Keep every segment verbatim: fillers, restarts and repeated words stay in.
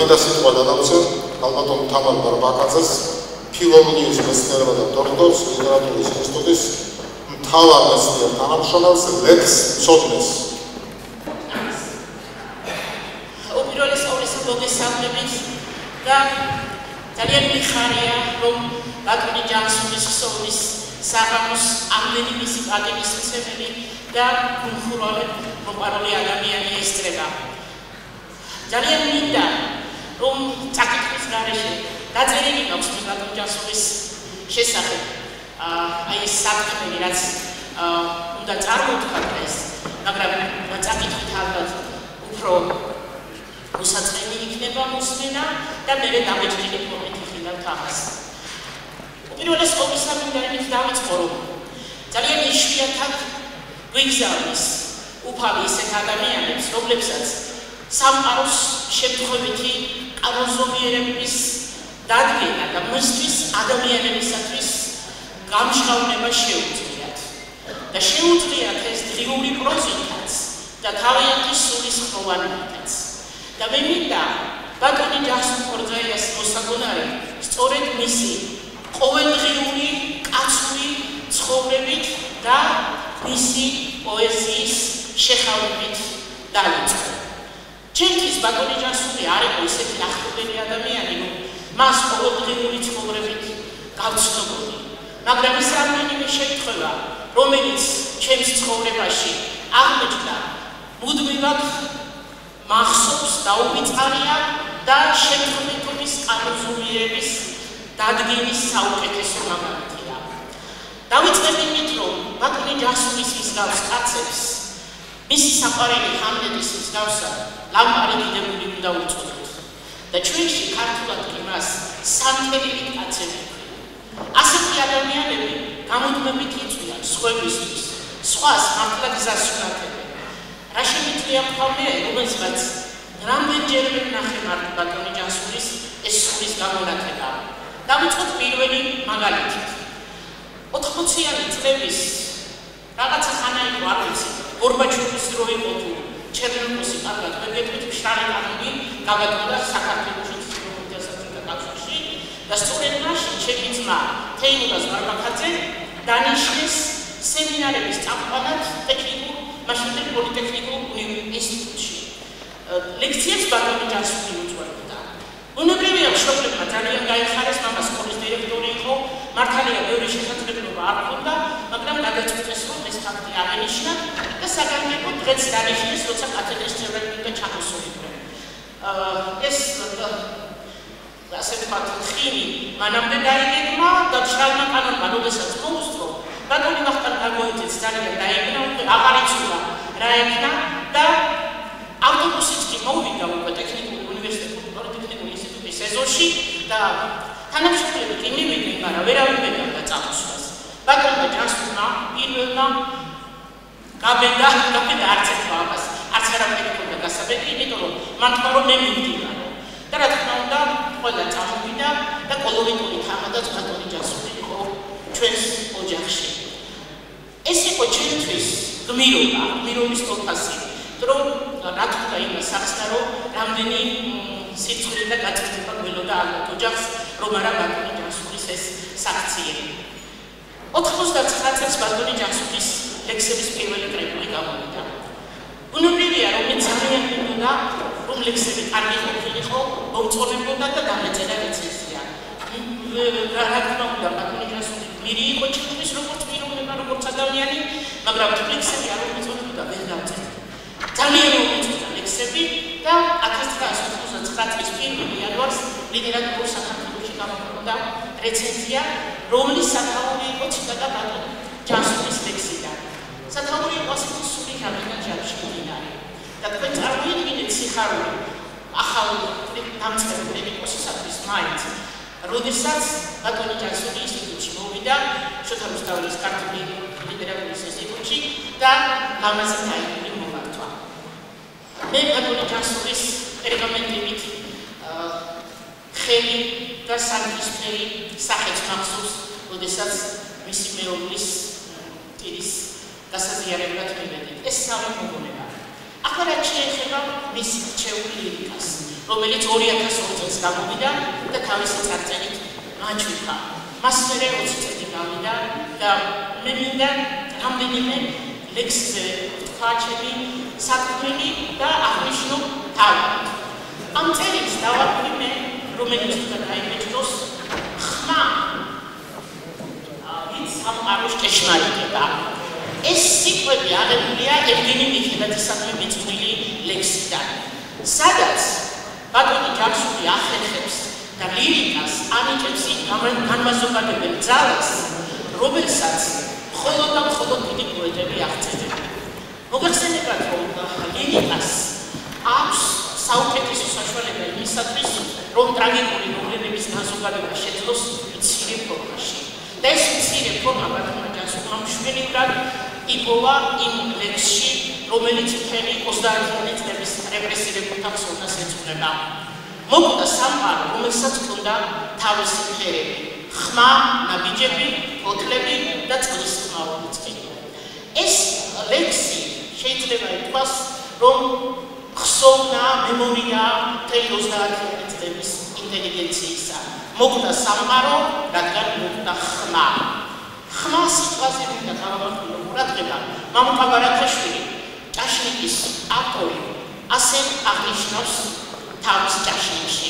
წმინდა სიტყვა დანავწევ ალბათონ თამარ ბარბაკაძეს, ფილოლოგიის მეცნიერება და დოქტორს, ლიტერატურის ინსტიტუტის მთავარ მეცნიერ თანამშრომელს, ლექს მცოდნეს. უპირველეს ყოვლისა მოგესალმებით და ძალიან მიხარია, რომ ბატონი ჯანსუღის ხსოვნის საღამოს ამდენი მისი პატივისმცემელი და უმხურვალე მოყვარული ადამიანი ესწრება. ძალიან მინდა, რომ წაკითხვის გარეშე დაწერილი მაქვს ბატონ ჯანსუღის შესახებ აი ეს საკითხები, რაც უნდა წარმოვთქვათ ეს, მაგრამ წაკითხვით ალბათ უფრო უსაწყენი იქნება მოსმენა და მე დამეჭრილი მომეთიხილავთ ამას. უპირველეს ყოვლისა მინდა იმით დავიწყო, რომ ძალიან იშვიათად გვიგზავნის უფალი ისეთ ადამიანებს, რომლებსაც სამყაროს შემთხვევითი კანონზომიერების დადგენა და მოსთვის ადამიანებისათვის გამჟღავნება შეუძლიათ და შეუძლიათ ეს დღიური პროცესიც და თავიანთი სულისხმოვანებითაც. და მე მინდა ბატონი ჯანსუღ ხორძაიას მოსაგონარი სწორედ მისი ყოველდღიური კაცური ცხოვრებით და მისი პოეზიის შეხამებით დავიწყო. ჩემთვის ბატონი ჯანსუღი არ იყო ისეთი ახლობელი ადამიანი, რომ მას ყოველდღიური ცხოვრებით გავცნობოდი, მაგრამ ის რამდენიმე შემთხვევა, რომელიც ჩემს ცხოვრებაში აღმოჩნდა, მუდმივად მახსოვს და უვიწყარია და შემთხვევითობის კანონზომიერების დადგენის საუკეთესო მაგალითია. დავიწყებ იმით, რომ ბატონი ჯანსუღის მსგავს კაცებს მისი საყვარელი ჰამლეტის მსგავსად ლამპარი დიდებული უნდა უწოდოთ და ჩვენში ქართულად კი მას სანთელილი კაცები ქვია. ასეთი ადამიანები გამუდმებით იწვიან სხვებისთვის, სხვას მართლა გზას უნათებენ. რა შემიძლია ვთქვა მე, რომელსაც რამდენჯერმე ვნახე მარტო ბატონი ჯანსუღის ეს სულის გამონათება. დავიწყოთ პირველი მაგალითით. ოთხმოციანი წლების რაღაცა ხანა იყო, არ ვიცი, გორბაჩოვის დრო იყო თუ ჩერნოვცი კარგად მეგეთქვით, მშრალი კანონი გავაკეთა საქართველოში ცნობილ სასწავლო კავშირში და სწორედ მაშინ ჩემი ძმა თეიმურაზ ბარბაკაძე დანიშნეს სემინარების წამყვანად ტექნიკურ მაშინდელ პოლიტექნიკურ ინსტიტუტში. ლექციებს ბატონი ჯანსუღი უწევდა. უნებრივია მშობლებმა ძალიან გაიხარეს, მამა სკოლის დირექტორი იყო, მართალია ბევრი შესაძლებლობა არ ჰქონდა, მაგრამ გადაწყვიტეს, რომ ეს ფაქტი აღენიშნა და საგანგებო დღეც დანიშნეს, როცა კათედრის წევრები უნდა ჩამოსულიყვნენ. ეს ასე ვთქვათ, ხილი მანამდე დაიგეგმა და მშრალმა კანონმა როდესაც მოუსწრო, ბატონი ვახტანგ გაგოიძეც ძალიან დაიგნა, უკვე აღარ იცოდა რა ექნა და ავტობუსით კი მოვიდა უკვე ტექნიკური უნივერსიტეტის პოლიტექნიკური ინსტიტუტის ეზოში და თანამშრომლები კი მივიდნენ, მაგრამ ვერავინ მეგებდა წამოსვლას. ბატონმა ჯანსუღმა პირველმა გაბედა, გაბედა არც ერთმა ამას, არც არაფერი ჰქონდა გასაბედი, იმიტომ რომ მან თქვა, რომ მე მივდივარო. და რა თქმა უნდა, ყველა წამოვიდა და კოლორიტული თამადაც ბატონი ჯანსუღი იყო ჩვენს ოჯახში. ეს იყო ჩემთვის გმირობა, გმირობის თოფასი, რომ რა თქმა იმას ახსნა, რომ რამდენი სიცხლე და გაწყვეტილება გველოდა ალბათ ოჯახს, რომ არა ბატონი ჯანსუღის ეს საქციელი. ოთხმოცდაცხრა წელს ბატონი ჯანსუღის ლექსების პირველი კრებული გამოვიდა. უნებრივია, რომ მე ძალიან მინდოდა, რომ ლექსები კარგი ყოფილიყო, მომწონებოდა და დამეწერა რეცენზია. რა თქმა უნდა, ბატონი ჯანსუღი გმირი იყო ჩემთვის, როგორც პიროვნება, როგორც ადამიანი, მაგრამ ლექსები არ მომწონებოდა, ვერ დავწერდი. ძალიან მომწონდა ლექსები და ათას ცხრაასი ოცდათვრამეტი წლის პირველი იანვარს ლიტერატურულ საქართველოში გამოქვეყნდა რეცენზია, რომლის სათაური იყო ციტატა ბატონ ჯანსუღის ლექსიდან. სათაური იყო ასეთი სული რამდენად ჯარში მდინარე. და თქვენ წარმოიდგინეთ სიხარული ახალ დამწყებ კრიტიკოსისათვის მაინც, როდესაც ბატონი ჯანსუღი ინსტიტუტში მოვიდა, შოთა რუსთაველის ქართული ლიტერატურის ინსტიტუტში და ლამაზი დაიბული მომართვა. მე ბატონი ჯანსუღის პერგამენტებით ხელი და სანთლისფერი სახეც მახსოვს, როდესაც მისი მეუღლის ტირის გასაზიარებლად მივედით. ეს სამი მოგონება. ახლა რაც შეეხება მის რჩეულ ლირიკას. რომელიც ორი ათას ორი წელს გამოვიდა და თავისი წარწერით მაჩვიქა. მას მერე ოცი წელი გავიდა და მე მინდა რამდენიმე ლექსზე ვთქვა ჩემი საქმენი და აღნიშნო თავი. ამ წერილს დავაკვირდი მე, რომელიც უნდა დაიმეჭდოს ხმა ვინც სამყაროს ჭეშმარიტება. ეს სიტყვები აღებულია ევგენი მიხელაძისადმი მიძღვნილი ლექსიდან, სადაც ბატონი ჯაქსული ახერხებს და ლირიკას ანიჭებს იმ განმაზოგადებელ ძალას, რომელსაც მხოლოდ და მხოლოდ დიდი პოეტები აღწერენ. მოგახსენებათ, რომ ლირიკას აქვს საუკეთესო საშუალება იმისათვის, რომ ტრაგიკული მოვლენების განზოგადება შეძლოს მცირე ფორმაში. და ეს მცირე ფორმა ბატონმა ჯაქსულმა მშვენივრად იპოვა იმ ლექსში, რომელიც მთელი ოცდაათი წლების რეპრესირებულ თავს ეძღვნება. მოკვდა სამყარო, რომელსაც ჰქონდა თავისი ფერები, ხმა, ნაბიჯები, ფოთლები და წყლის ხმაურიც. ეს ლექსი შეიძლება ითქვას, რომ ხსოვნა, მემორია მთელი ოცდაათი წლების ინტელიგენციისა. მოკვდა სამყარო, რადგან მოკვდა ხმა. ხმა სიტყვაზე მინდა გავამართლო ყურადღება. მამუკა ბარათაშვილი, ჭაშნიკის ავტორი, ასე აღნიშნავს თავის ჭაშნიკში.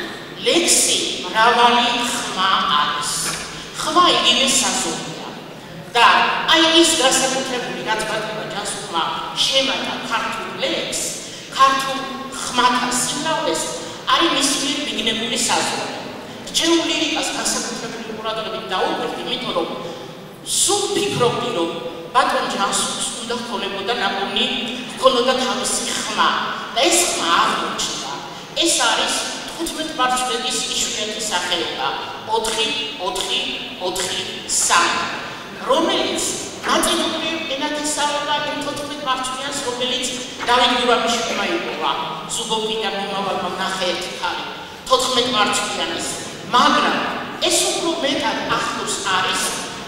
ლექსი მრავალი ხმა არის. ხმა იგივე საზომია. და აი ის განსაკუთრებული, რაც ბატონმა ჯაქსულმა შემატა ქართულ ლექსს, ქართულ ხმათა სიმრავლეს არის მის მიერ მიგნებული საზომი. რჩეულ ლირიკას განსაკუთრებული ყურადღებით დაუკვირდი, იმიტომ რომ სულ ფიქრობდი, რომ ბატონ ჯაქსულს უნდა ჰქონებოდა ნაპოვნი, ჰქონოდა თავისი ხმა და ეს ხმა აღმოჩნდა. ეს არის თხუთმეტ მარცვლედის იშვიათი სახეობა ოთხი ოთხი ოთხი სამი, რომელიც ნაწილობრივ ენათესავება იმ თხუთმეტ მარცვლიანს, რომელიც დავით გურამიშვილმა იპოვა ზუგდიდიდან მომავალმა ნახეერთი ქალი თოთხმეტ მარცვლიანის, მაგრამ ეს უფრო მეტად ახლოს არის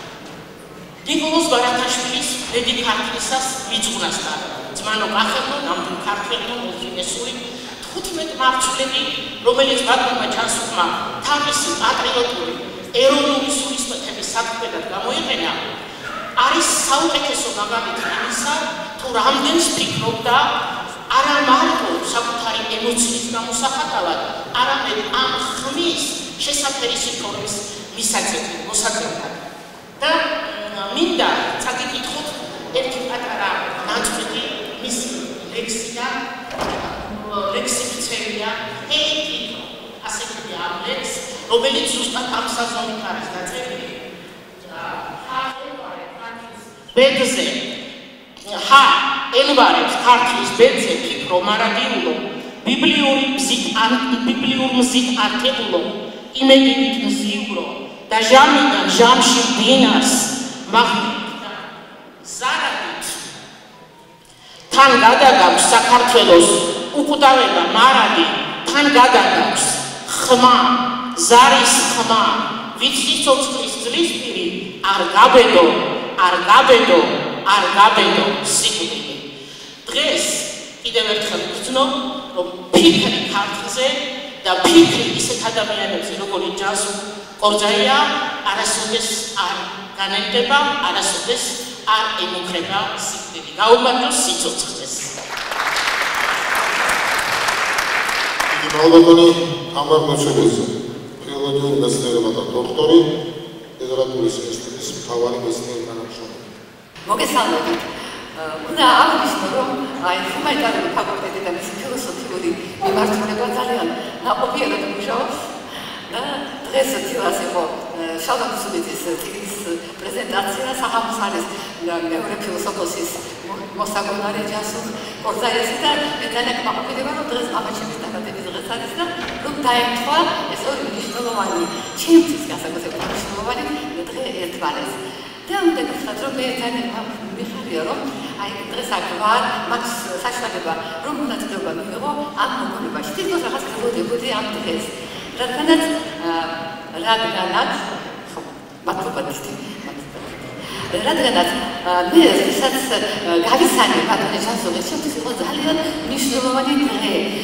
ნიკოლოზ ბარათაშვილის ბედი ქართლისას მიძღვნასთან. ძმანო კახელო, ნამდვილ ქართველო, მოძინესული თხუთმეტ მარცვლები, რომელიც ბატონმა ჯაქსულმა თავისი პატრიოტული ეროვნული სულისკვეთების საქმედად გამოიყენა, არის საუკეთესო მაგალითი იმისა, თუ რამდენს ფიქრობდა არა მარტო საკუთარი ემოციის გამოსახატავად, არამედ ამ ხმის შესაფერისი ფორმის მოსაძებნად. და მინდა წაგიკითხოთ ერთი პატარა ნაწყვეტი მის ლექსიდან. ლექსი წერია ჰეიტი, ასე ქვია ამ ლექსს, რომელიც ზუსტად ამ საზომით არის დაწერილი. ბედზე ჰა ელვარებს ქართლის ბედზე ფიქრო მარადიულო, ბიბლიური მზით არ ბიბლიურ მზით არტებულო, იმედინით მზიურო და ჟამიდან ჟამში დინარს მაგნით და ზარადით თან გადაგავს საქართველოს უკვდავება მარადი, თან გადაგავს ხმა, ზარის ხმა, ვიცი ცოცხლის ძლისპირი არ გაბედო, არ გაბედო, არ გაბედო სიკვდილი. დღეს კიდევ ერთხელ ვგრძნობ, რომ ფიქრი ქართლზე და ფიქრი ისეთ ადამიანებზე, როგორიც ჯაქსულ კორძაია, არასოდეს არ განენდება, არასოდეს არ ემუქრება სიკვდილი. გაუმართლოს სიცოცხლეს. მალბატონი ამბარნოჩებიძე, ფილოლოგიური მეცნიერებათა დოქტორი, ლიტერატურის ინსტიტუტის მთავარი მეცნიერი თანამშრომელი. მოგესალმებით. უნდა აღნიშნო, რომ აი ჰუმანიტარული ფაკულტეტი და მისი ფილოსოფიური მიმართულება ძალიან ნაყოფიერად მუშაობს და დღეს თილას იყო შალვა სულიძის წიგნის პრეზენტაცია, საღამოს არის მეორე ფილოსოფოსის მოსაგვარი ჯაქსულ კორძაიასი და მე ძალიან გმაყოფილება, რომ დღეს მამაჩემის დაბადების დღეს არის და რომ დაემთხვა ეს ორი მნიშვნელოვანი, ჩემთვის განსაკუთრებით მნიშვნელოვანი დღე ერთმანეთს. და უნდა გითხრათ, რომ მე ძალიან მიხარია, რომ აი დღეს აქ ვარ, მაქვს საშუალება, რომ მონაწილეობა მიიღო ამ მოგონებაში. თითქოს რაღაც გრძნობოდი ამ დღეს. რადგანაც რადგანაც მადლობა დიდი რადგანაც მე ვისაც გავისანი ბატონი ჯაქსულის, ჩემთვის იყო ძალიან მნიშვნელოვანი დღე.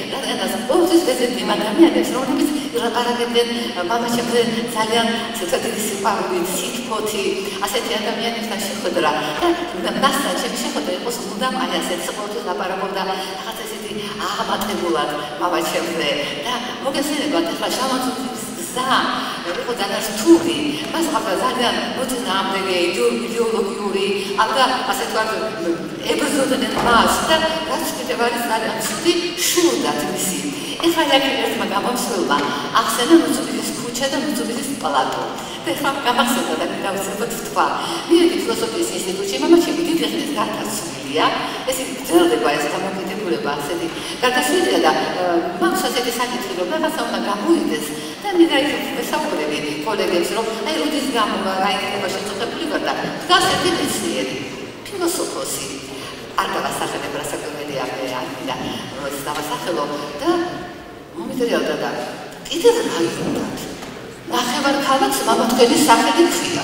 რადგანაც ყოველთვის ვეძებდი იმ ადამიანებს, რომლებიც ილაპარაკებდნენ მამაჩემზე ძალიან ცოტათი სიყვარულით, სითბოთი, ასეთი ადამიანებთან შეხვედრა და მასთან ჩემი შეხვედრა იყოს მუდამ აი ასეთ ყოველთვის ლაპარაკობდა რაღაც ესეთი აღმატებულად მამაჩემზე და მოგესალმებათ ახლა შავანძურის გზა იყო დანარჩუნი მას ახლა ძალიან მოწინააღმდეგე იდეოლოგიური ამდა ასე ვთქვათ ებრძოდნენ მას და რაც კიდევ არის ძალიან ცუდი შურდათ მისი ეხლა ერთმა გამომსვლელმა ახსენა მუცუბიძის ქუჩა და მუცუბიძის პლატო და ეხლა გამახსენდა და დავწეროთ თქვა მიედი ფილოსოფიის ინსტიტუტში მამაჩემი დიდი ხნის გარდაცვლილია ეს გრძელდება ეს დამოკიდებულება ასეთი გარდაცვლილია და მაქვს ასეთი საკითხი რომ რაღაცა უნდა გამოვიდეს და მე რა ვესაუბრები კოლეგებს რომ აი როდის გამოვა რა იქნება შეწყვეტილი ვარ და დგას ერთი მეცნიერი ფილოსოფოსი არ დავასახელებ რა საკუთრებია მე ამიდა რომ დავასახელო და მომიწერია და კიდევ რა იქნათ ნახევარ ქალაქს მამათქელის სახელი ქვია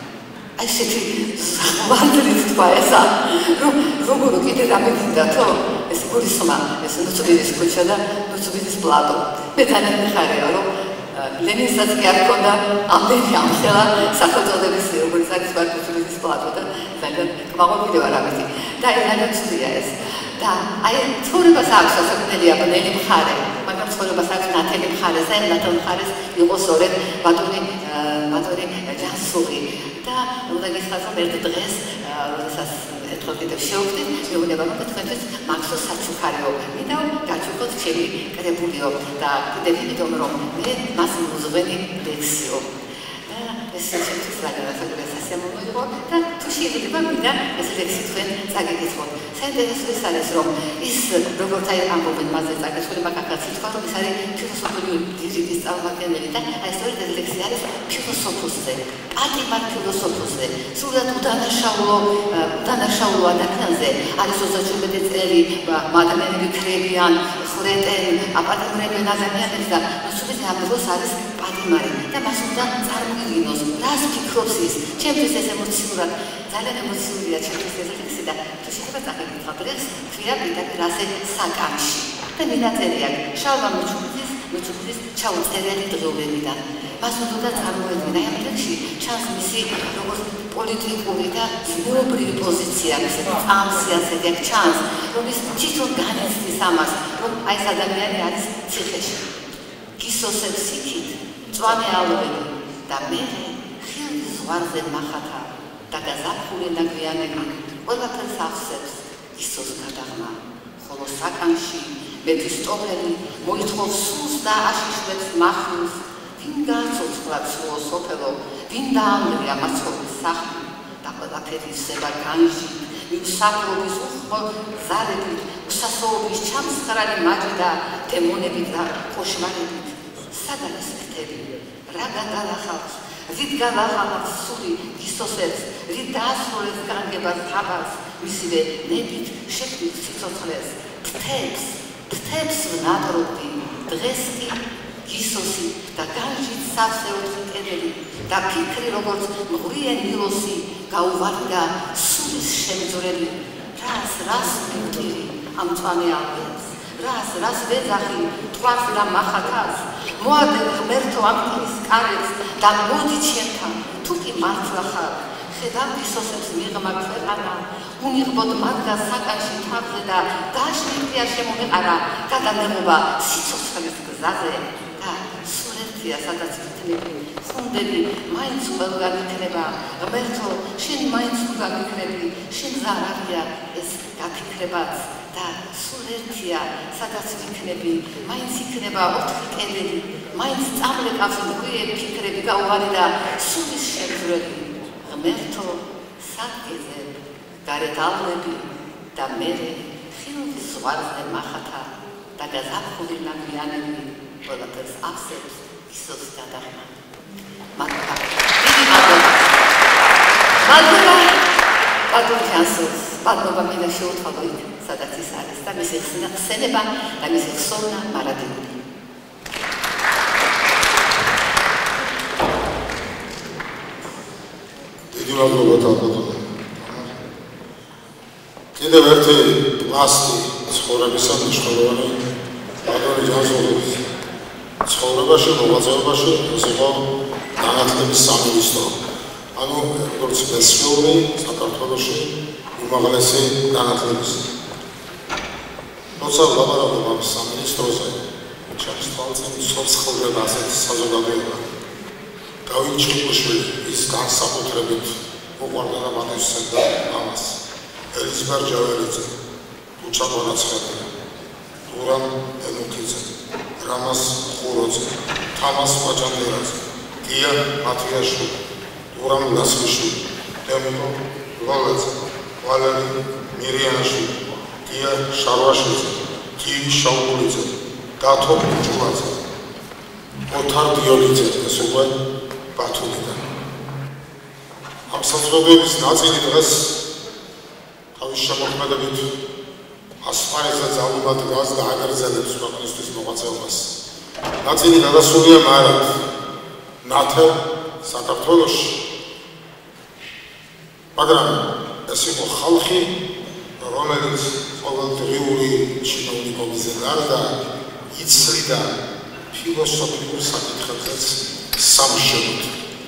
აი ესეთი ვანდრის თქვა ესა რომ როგორ კიდე დამეგინდათო ეს გულისხმა ეს მუცუბიძის ქუჩა და მუცუბიძის პლატო მე ძალიან მიხარია რომ ლენინსაც კი არ ქონდა ამდენი ამხელა სახელწოდების როგორც არის მუცუბიძის პლატო და ძალიან კმაყოფილი ვარ ამით და ძალიან ცუდია ეს და აი ცხოვრებას აქვს საკუთარი აბნელი მხარე მაგრამ ცხოვრებას აქვს ნათელი მხარე და ნათელ მხარეს იყოს სწორედ ბატონი ბატონი ჯანსუღი და უნდა გითხრათ რომ ერთ დღეს როდესაც ერთხელ კიდევ შევხვდით მეუბნება რომ თქვენთვის მაქსო საჩუქარიო მინდა გაჩუქოთ ჩემი კრებულიო და კიდევ იმიტომ რომ მე მას მუზღვენი ლექსიო და ეს ჩემთვის რაღაცა სასიამოვნო იყო და თუ შეიძლება მინდა ეს ლექსი თქვენ წაგეკითხოთ საინტერესო ის არის რომ ის როგორც აი ამბობენ მასზე წაგეკითხული მაგაც თქვა რომ ეს არის ფილოსოფიური დირიჯის წარმომადგენელი და აი სწორედ ეს ლექსი არის ფილოსოფოსზე პატიმარ ფილოსოფოსზე სულად უდანაშაულო უდანაშაულო ადამიანზე არის ოცდაშვიდი წელი ადამიანები ქრებიან ხრეტენ აპატიმრებენ ადამიანებს და სულ ამ დროს არის პატიმარი და მას უნდა წარმოგიდგინოს რას ფიქრობს ის ჩემთვის ეს ემოციურად ძალიან ემოციურია ჩემთვის ეს ლექსი და თუ შეიძლება წაგეკითხოთ ლექსს ქვია პირდაპირ ასე საკამში და მინაწერია შალვა მუცუბიძის მუცუბიძის ჩაუწერელი დღეობებიდან მას უნდა წარმოედგინა ამ ლექსში ჩანს მისი როგორც პოლიტიკური და ზნეობრივი პოზიცია მისი წამსი ასეთი აქ ჩანს რომ ის თვითონ განიცდის ამას რომ აი ეს ადამიანი არის ციხეში გისოსებს იქით მწვანე ალველი და მე ხილ ზღვარზე მახათა და გაზაფხული ნაგვიანები ყველაფერს ახსებს ისოს გადაღმა ხოლო საკანში მეფისტოფელი მოითხოვს სულს და აშიშვლებს მახვილს ვინ გაცოცხლად სულო სოფელო ვინ დაამრია მაცხოვრის სახლი და ყველაფერი ისება განში მისაფრობის უხმო ზარებით უსასოობის ჩამსხრალი მაჯი და დემონებით და კოშმარებით სად არის ფრთები რა გადალახავს რით გადალახავს სული გისოსებს რით დაასრულებს განგებას თაბას მისივე ნებით შექმნით სიცოცხლეს ფრთებს ფრთებს ვნატრობდი დღეს კი გისოსი და განშით სავსეოთ კედელი და ფიქრი როგორც მღვიე ნილოსი გაუვარდა სულის შემძვრელი რას რას მივტირი ამ მწვანე ალვებს რას რას ვეძახი ტყვარს და მახათას მოადებ ღმერთო ამ ტყის კარებს და მოდი ჩემთან თუ კი მართლა ხარ ხედავ გისოსებს მიღმა ქვეყანა უნიღბოდ მათგან საკანში თავზე და დაშლილია შემომეყარა გადამეღობა სიცოცხლის გზაზე და სულ ერთია სადაც ვიქნები ხუნდები მაინც ყველგან იქნება ღმერთო შენ მაინც ყველგან იქნები შენ ზარარია ეს გაფიქრებაც და სულ ერთია სადაც ვიქნები მაინც იქნება ოთხი კედელი მაინც წამლეკავს მღვიე ფიქრები გაუვარი და სულის შემძვრელი ღმერთო სადგეზე გარეთ ალვები და მერე ხილვის ზღვარზე მახათა და გაზაფხული ნაგვიანები ყველაფერს ახსებს ისოს გადაღმა მადლობა დიდი მადლობა მადლობა ბატონ ჯანსუღს მადლობა მინდა შეუთვალო იქ სადაც ის არის და მისი ხსენება და მისი ხსოვნა მარადიული დიდი მადლობა თავბატონო კიდევ ერთი პლასტი ცხოვრებისა მნიშვნელოვანი ბატონი ჯანსაღლების ცხოვრებაში, მოღვაწეობაში ეს იყო განათლების სამინისტრო. ანუ როგორც მესვეული საქართველოში უმაღლესი განათლების. როცა ვლაპარაკობ ამ სამინისტროზე, ჩემს თვალწინ ცოცხლდება ასეთი საზოგადოება. დავით ჩხუბუშვილი ის განსაკუთრებით უყვარდა და მათესებდა ამას. ელიზბარ ჯაველიძე, ლუჩა მონაცხადია, გურამ ენუქიძე, რამას ხუროძე, თამას მაჭანდერაძე, გია მათიაშვილი, გურამ ლასლიშვილი, დემიტრო ლოლაძე, ვალერი მირიანაშვილი, გია შარვაშიძე, გიგი შაუგულიძე, დათო ჯულაძე, ოთარ დიოლიძე, ეს უკვე ბათუმიდან. ამ საზოგადოების ნაწილი დღეს თავის შემოქმედებით ასპარეზზე ძალობად დგას და აგრძელებს ქვეყნისთვის მოღვაწეობას. ნაწილი გადასულია მარად ნათელ საქართველოში. მაგრამ ეს იყო ხალხი, რომელიც ყოველდღიური ჩინოვნიკობისგან გარდა იცლიდა ფილოსოფიურ საკითხებზეც სამშენოდ.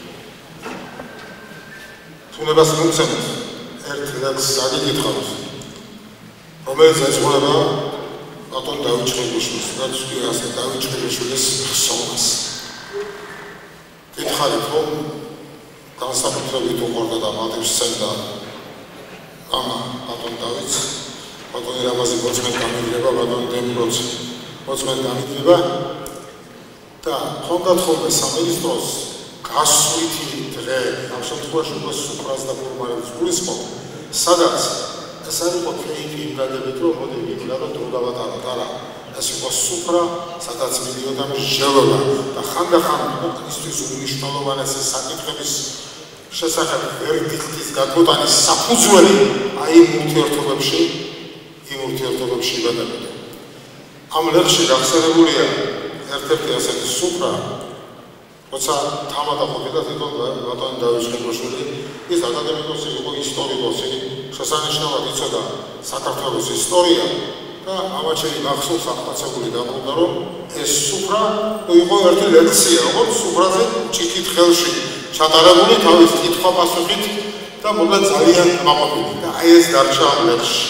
თუნებას მოგცემთ ერთ ლექსს აგიკითხავთ, რომელიც ეძღვნება ბატონ დავით ჩხუბუშვილის და თქვი ასე დავით ჩხუბუშვილის ხსოვნას. გითხარით, რომ განსაკუთრებით უყვარდა და მადლს სცემდა ამა ბატონ დავითს, ბატონი რამაზი მოწმედ გამიგრება, ბატონი დემბროც მოწმედ გამიგრება და ხონდათ ხოლმე სამინისტროს გასვლითი დღე, ამ შემთხვევაში უკვე სუფრას და ფორმალებს გულისხმობ, სადაც ეს არ იყო ფეიქი იმ გადებით, რომ მოდი ვიქნა და დრო დავატაროთ, არა. ეს იყო სუფრა, სადაც მიდიოდა მსჯელობა და ხანდახან ქვეყნისთვის უმნიშვნელოვანესი საკითხების შესახებ ვერდიქტის გადმოტანის საფუძველი აი იმ ურთიერთობებში, იმ ურთიერთობებში იბადებოდა. ამ ლექსში გახსენებულია ერთ-ერთი ასეთი სუფრა, როცა თამადა ყოფილა თვითონ ბატონი დავით ჩხუბუშვილი, ის აკადემიკოსი იყო, ისტორიკოსი, შესანიშნავად იცოდა საქართველოს ისტორია და ამაჩერი მახსოვს აღტაცებული დაბრუნდა, რომ ეს სუფრა იყო ერთი ლექსია, როგორც სუფრაზე ჭიქით ხელში ჩატარებული თავის კითხვა-პასუხით და მოდა ძალიან მაყოფილი და აი ეს დარჩა ამ ლექსში.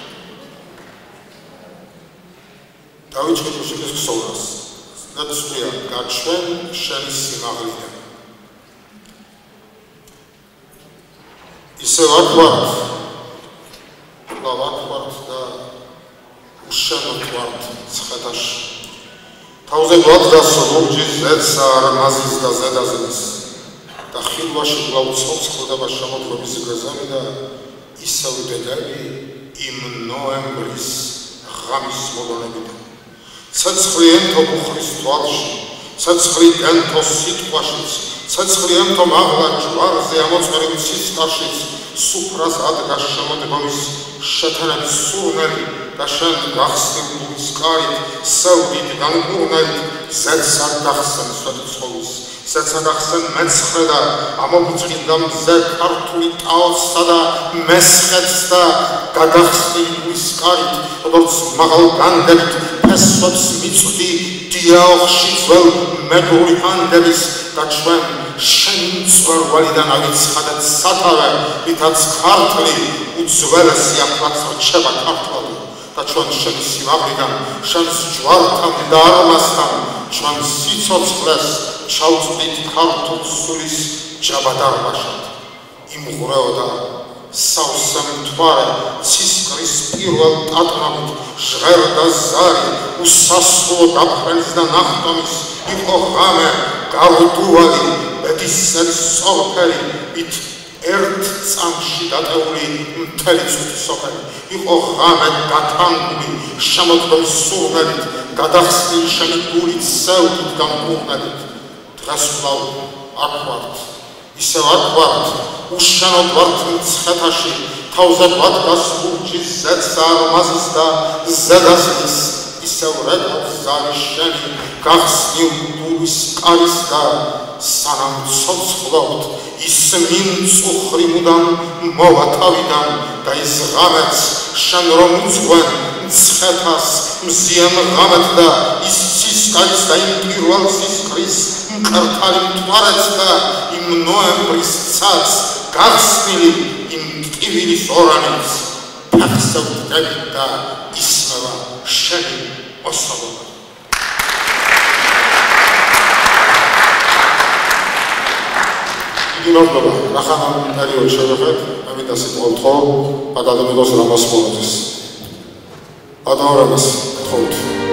დავით ჩხუბუშვილის ხსოვნას ნაცვლია გაჩვენ შენი სიმაღლიდან. ისევ არ ვართ, კლავ არ ვართ და უშენოდ ვართ ცხეთაში. თავზე გვაქვს ლურჯის ზედსა არმაზის და ზედაზნის და ხილვაში კლავ ცოცხლდება შემოდგომის გზები და ისევ დედები იმ ნოემბრის ღამის მოგონებიდან. ცეცხლი ემთო ბუხრის თვალში, ცეცხლი დენთო სიტყვაშიც, ცეცხლი ემთო მაღლა ჯვარზე ამოწყერილ ცისკარშიც, სუფრას ადგას შემოდგომის შეთანების სურნელი და შენ გახსნილ გულის კარით, სევდით განკურნელით, ზედს არ გახსენ სვეტიცხოვის, ზედს არ გახსენ მეცხრე და ამობწყინდა მზე ქართული ტაოსსა და მესხეთს და გადახსნილ გულის კარით, როგორც მაღალ განდებით ფესვებს მიწვდი დიაოხში ძველ მეგრული ანდების და ჩვენ შენი მწვერვალიდან ავიცხადეთ სათავე, ვითაც ქართლი უძველესი ახლაც რჩება ქართველი და ჩვენ შენი სიმაღლიდან, შენს ჯვართან და არმასთან, ჩვენ სიცოცხლეს ჩავწვდით ქართულ სულის ჯაბადარბაშად. იმღვრეოდა სავსე მთვარე, ცისკრის პირველ ტატნავით, ჟღერდა ზარი, უსასრულო დაფრენს და ნახტომის, იყო ღამე, გავდუვალი, ბედისცემი სოფელი, ით ერთ წამში დატეული მთელი წუთი სოფელი, იყო ღამე დათანგული, შემოდგომის სურნელით, გადახსნილი შენი გულით, სევდით განკურნელით. დღეს კვლავ არ ვართ, ისევ არ ვართ, უშენოდ ვართ მცხეთაში, თავზე გვადგას ლურჯის ზედსა არმაზის და ზედაზნის, ისევ რეკავს ზარი შენი, გახსნილ გულის კარის და სანამ ცოცხლობთ, ის მიმწუხრი მუდამ მოვა თავიდან და ის ღამეც შენ რომ უძღვენ მცხეთას მზიან ღამად და ის სისხლის და იმ პირველ სისხლის მკრთალი მთვარეც და იმ ნოემბრის ცაც გახსნილი იმ ტკივილის ორანებს ფეხზე ვდგები და ისმევა შენი ოსაბობა. Ginordova, Rahana Dario Shevchet, Amita Sitoltho, Adadomidos Ramos Moses. Adoramas Khot.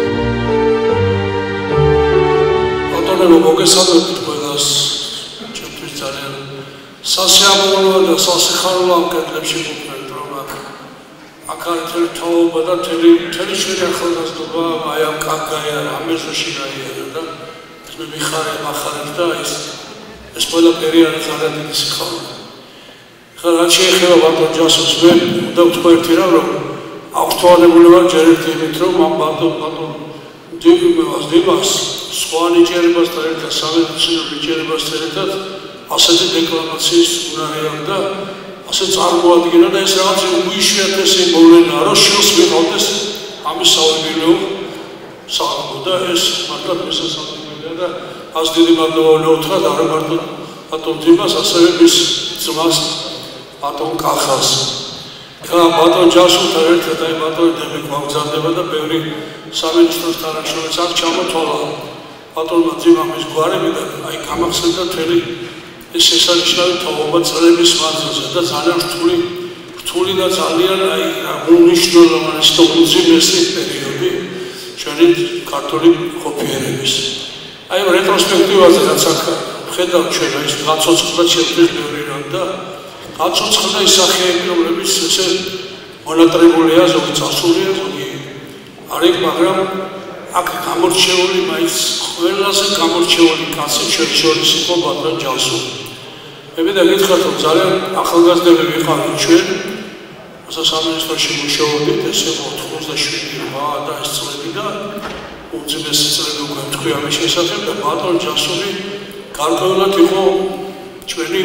Adoramas მოგესალმებით ყველას, ჩემთვის ძალიან სასიამოვნოა და სასიხარულო ამ კედლებში ვუყურებთ, რომ აქ აქ არის თაობა და მთელი მთელი შვილი ახალგაზრდობა აი ამ კაკაია ამ ეზოში გაიარა და ეს მე მიხარია მახარებ და ის ეს ყველაფერი არის ძალიან დიდი სიხარულე. ხა რაც შეეხება ბატონ ჯასოს მე უნდა ვთქვა ერთი რამ რომ აღთვალებულება ჯერ ერთი იმით რომ ამ ბატონ ბატონ დიმას დიმას სხვა ნიჭიერებასთან ერთად სამედიცინო ნიჭიერებასთან ერთად ასეთი დეკლარაციის უნარი აქვს და ასე წარმოადგინა და ეს რაღაც უიშვიათესი მოვლენაა რომ შილს ვიყავდეს ამის საუბრილო საუბრო და ეს მართლა მისასალმებელია და ას დიდი მადლობა უთხრა და არა მარტო ბატონ დიმას ასევე მის ძმას ბატონ კახას. ხა ბატონ ჯასულთან ერთად აი ბატონები გვამგზავრდება და ბევრი სამინისტროს თანაშრომელს აქ ჩამოთვალა ბატონმა ძიმამ ის გვარები და აი გამახსენდა მთელი ეს შესანიშნავი თაობა წლების მანძილზე და ძალიან რთული რთული და ძალიან აი უნიშნულოვანი და უძიმესი პერიოდი ჩვენი ქართული ყოფიერების. აი რეტროსპექტივაზე რაც აქ ხედავ ჩვენ ის გაცოცხლდა შეფრის ბევრი რამ და გაცოცხლდა ის სახეები რომლებიც ესე მონატრებულია ზოგი წასულია ზოგი არის მაგრამ აქ გამორჩეული მაინც ყველაზე გამორჩეული კაცი ჩვენ შორის იყო ბატონ ჯავსური. მე მინდა გითხრათ რომ ძალიან ახალგაზრდები ვიყავით ჩვენ სასამართლოში მუშაობდით ესე ოთხმოცდაშვიდი რვა და ეს წლები და უძიმესი წლები უკვე თქვი ამის შესახებ და ბატონ ჯავსური გარკვეულად იყო ჩვენი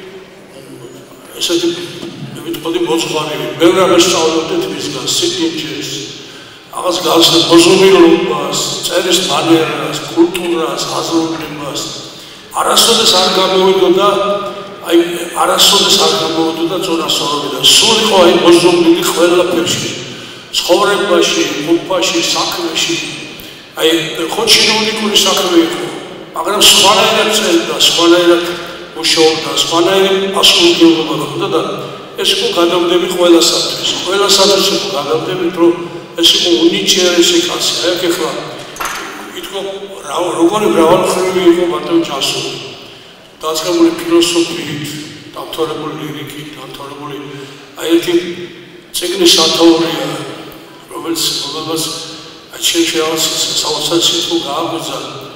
ესეთი მე ვიტყოდი მოძღვარი ბევრ რამეს სწავლობდით მისგან სიკინჯეს აღას გასულ ბოზუმილობას, წერის მანერას, კულტურას, აზროვნებას არასოდეს არ გამოვიდოდა აი არასოდეს არ გამოვიდოდა წონასწორობიდან სულ იყო აი ბოზუმილი ყველაფერში ცხოვრებაში, უფაში, საქმეში აი ხო ჩინოვნიკური საქმე იყო მაგრამ სხვანაირად წერდა, სხვანაირად მუშაობდა, სხვანაირი პასუხისმგებლობა ჰქონდა და ეს იყო გადამდები ყველასათვის ყველასათვის იყო გადამდები რომ ეს იყო უნიჭიერესი კაცი. აი ახლა ითქვა როგორი მრავალმხრივი იყო ბატონ ჯასური. დაწყებული ფილოსოფიით, დამთავრებული ლირიკით, დამთავრებული აი ერთი წიგნის სათაურია, რომელიც რომელსაც აი შენ შეავსის საოცარში თუ გააღვიძა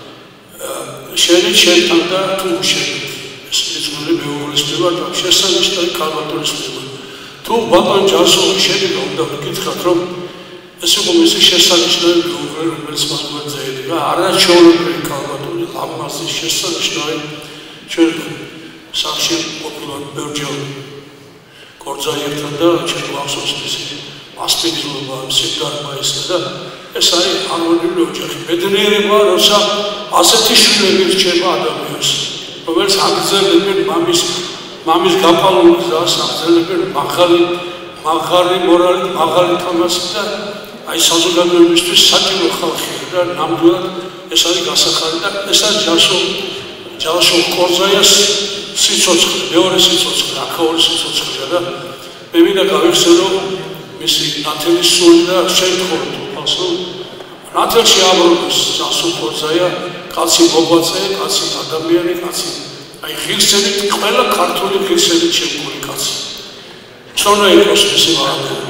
შენი შენთან და თუ შენ ეს ძმელი მეუღლის მიმართ შესანიშნავი ქალბატონის მიმართ. თუ ბატონ ჯასური შეიძლება უნდა ვკითხოთ რომ ეს იყო მისი შესანიშნავი მეუღლე რომელიც მას გვეძებდა არაჩვეულებრივი ქალბატონი ლამაზი შესანიშნავი ჩვენ სახში ყოფილად ბევრჯერ კორძაიერთან და ჩვენ გვახსოვს მისი მასპინძლობა სიგარმა ისე და ეს არის ჰარმონიული ოჯახი ბედნიერება როცა ასეთი შვილები რჩება ადამიანს რომელიც აგრძელებენ მამის მამის გაპალულ გზას აგრძელებენ მაღალი მაღალი მორალით მაღალი თამასით და აი საზოგადოებისთვის საჭირო ხალხია და ნამდვილად ეს არის გასახარი და ეს არის ჯაშო ჯაშო კორზაიას სიცოცხლე მეორე სიცოცხლე აქაური სიცოცხლეა და მე მინდა გავიხსენო მისი ნათელის სული და შეიტყოთ ფასო ნათელში აბრუნოს ჯაშო კორზაია კაცი მოღვაწე კაცი ადამიანი კაცი აი ღირსებით ყველა ქართული ღირსებით შემკული კაცი ცონა იყოს მისი ვარაუდები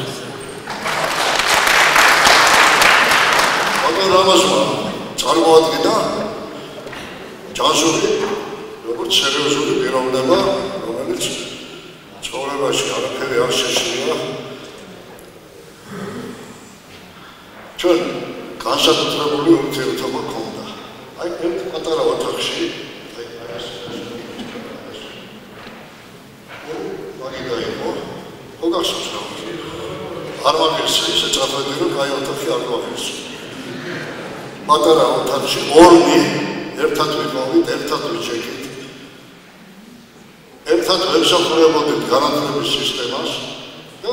რამაზმა წარმოადგინა ჯანსური როგორც სერიოზული პიროვნება რომელიც ცხოვრებაში არაფერი არ შეშლია ჩვენ განსაკუთრებული ურთიერთობა ჰქონდა აი ერთ პატარა ოთახში აი ეს მაგიდა იყო ხო გახსოვს რა არ მაგის ისე წაფედი რომ აი ოთახი არ გვახსოვს პატარა ოთახში ორნი ერთად ვიყავით, ერთად ვიჩექით. ერთად ვემსახურებოდით განათლების სისტემას და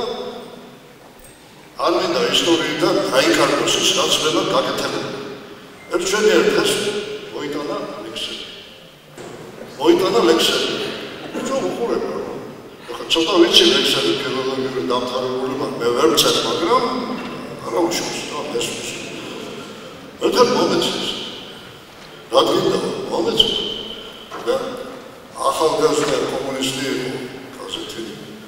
არ მინდა ისტორიიდან გაიკარგოს ის, რაც მელა გაკეთებულა. ერთშენიერ დღეს მოიტანა ლექსები. მოიტანა ლექსები. čo უყურებდა. ახლა ცოტა ვიცი ლექსები ფილოლოგიური დამთავრებული, მე ვერ ვწერ, მაგრამ არა უშავს და ესმის. მეთქე მომეცეს. რადგან მომეცეს და ახალგაზრდა კომუნისტი იყო გაზეთი.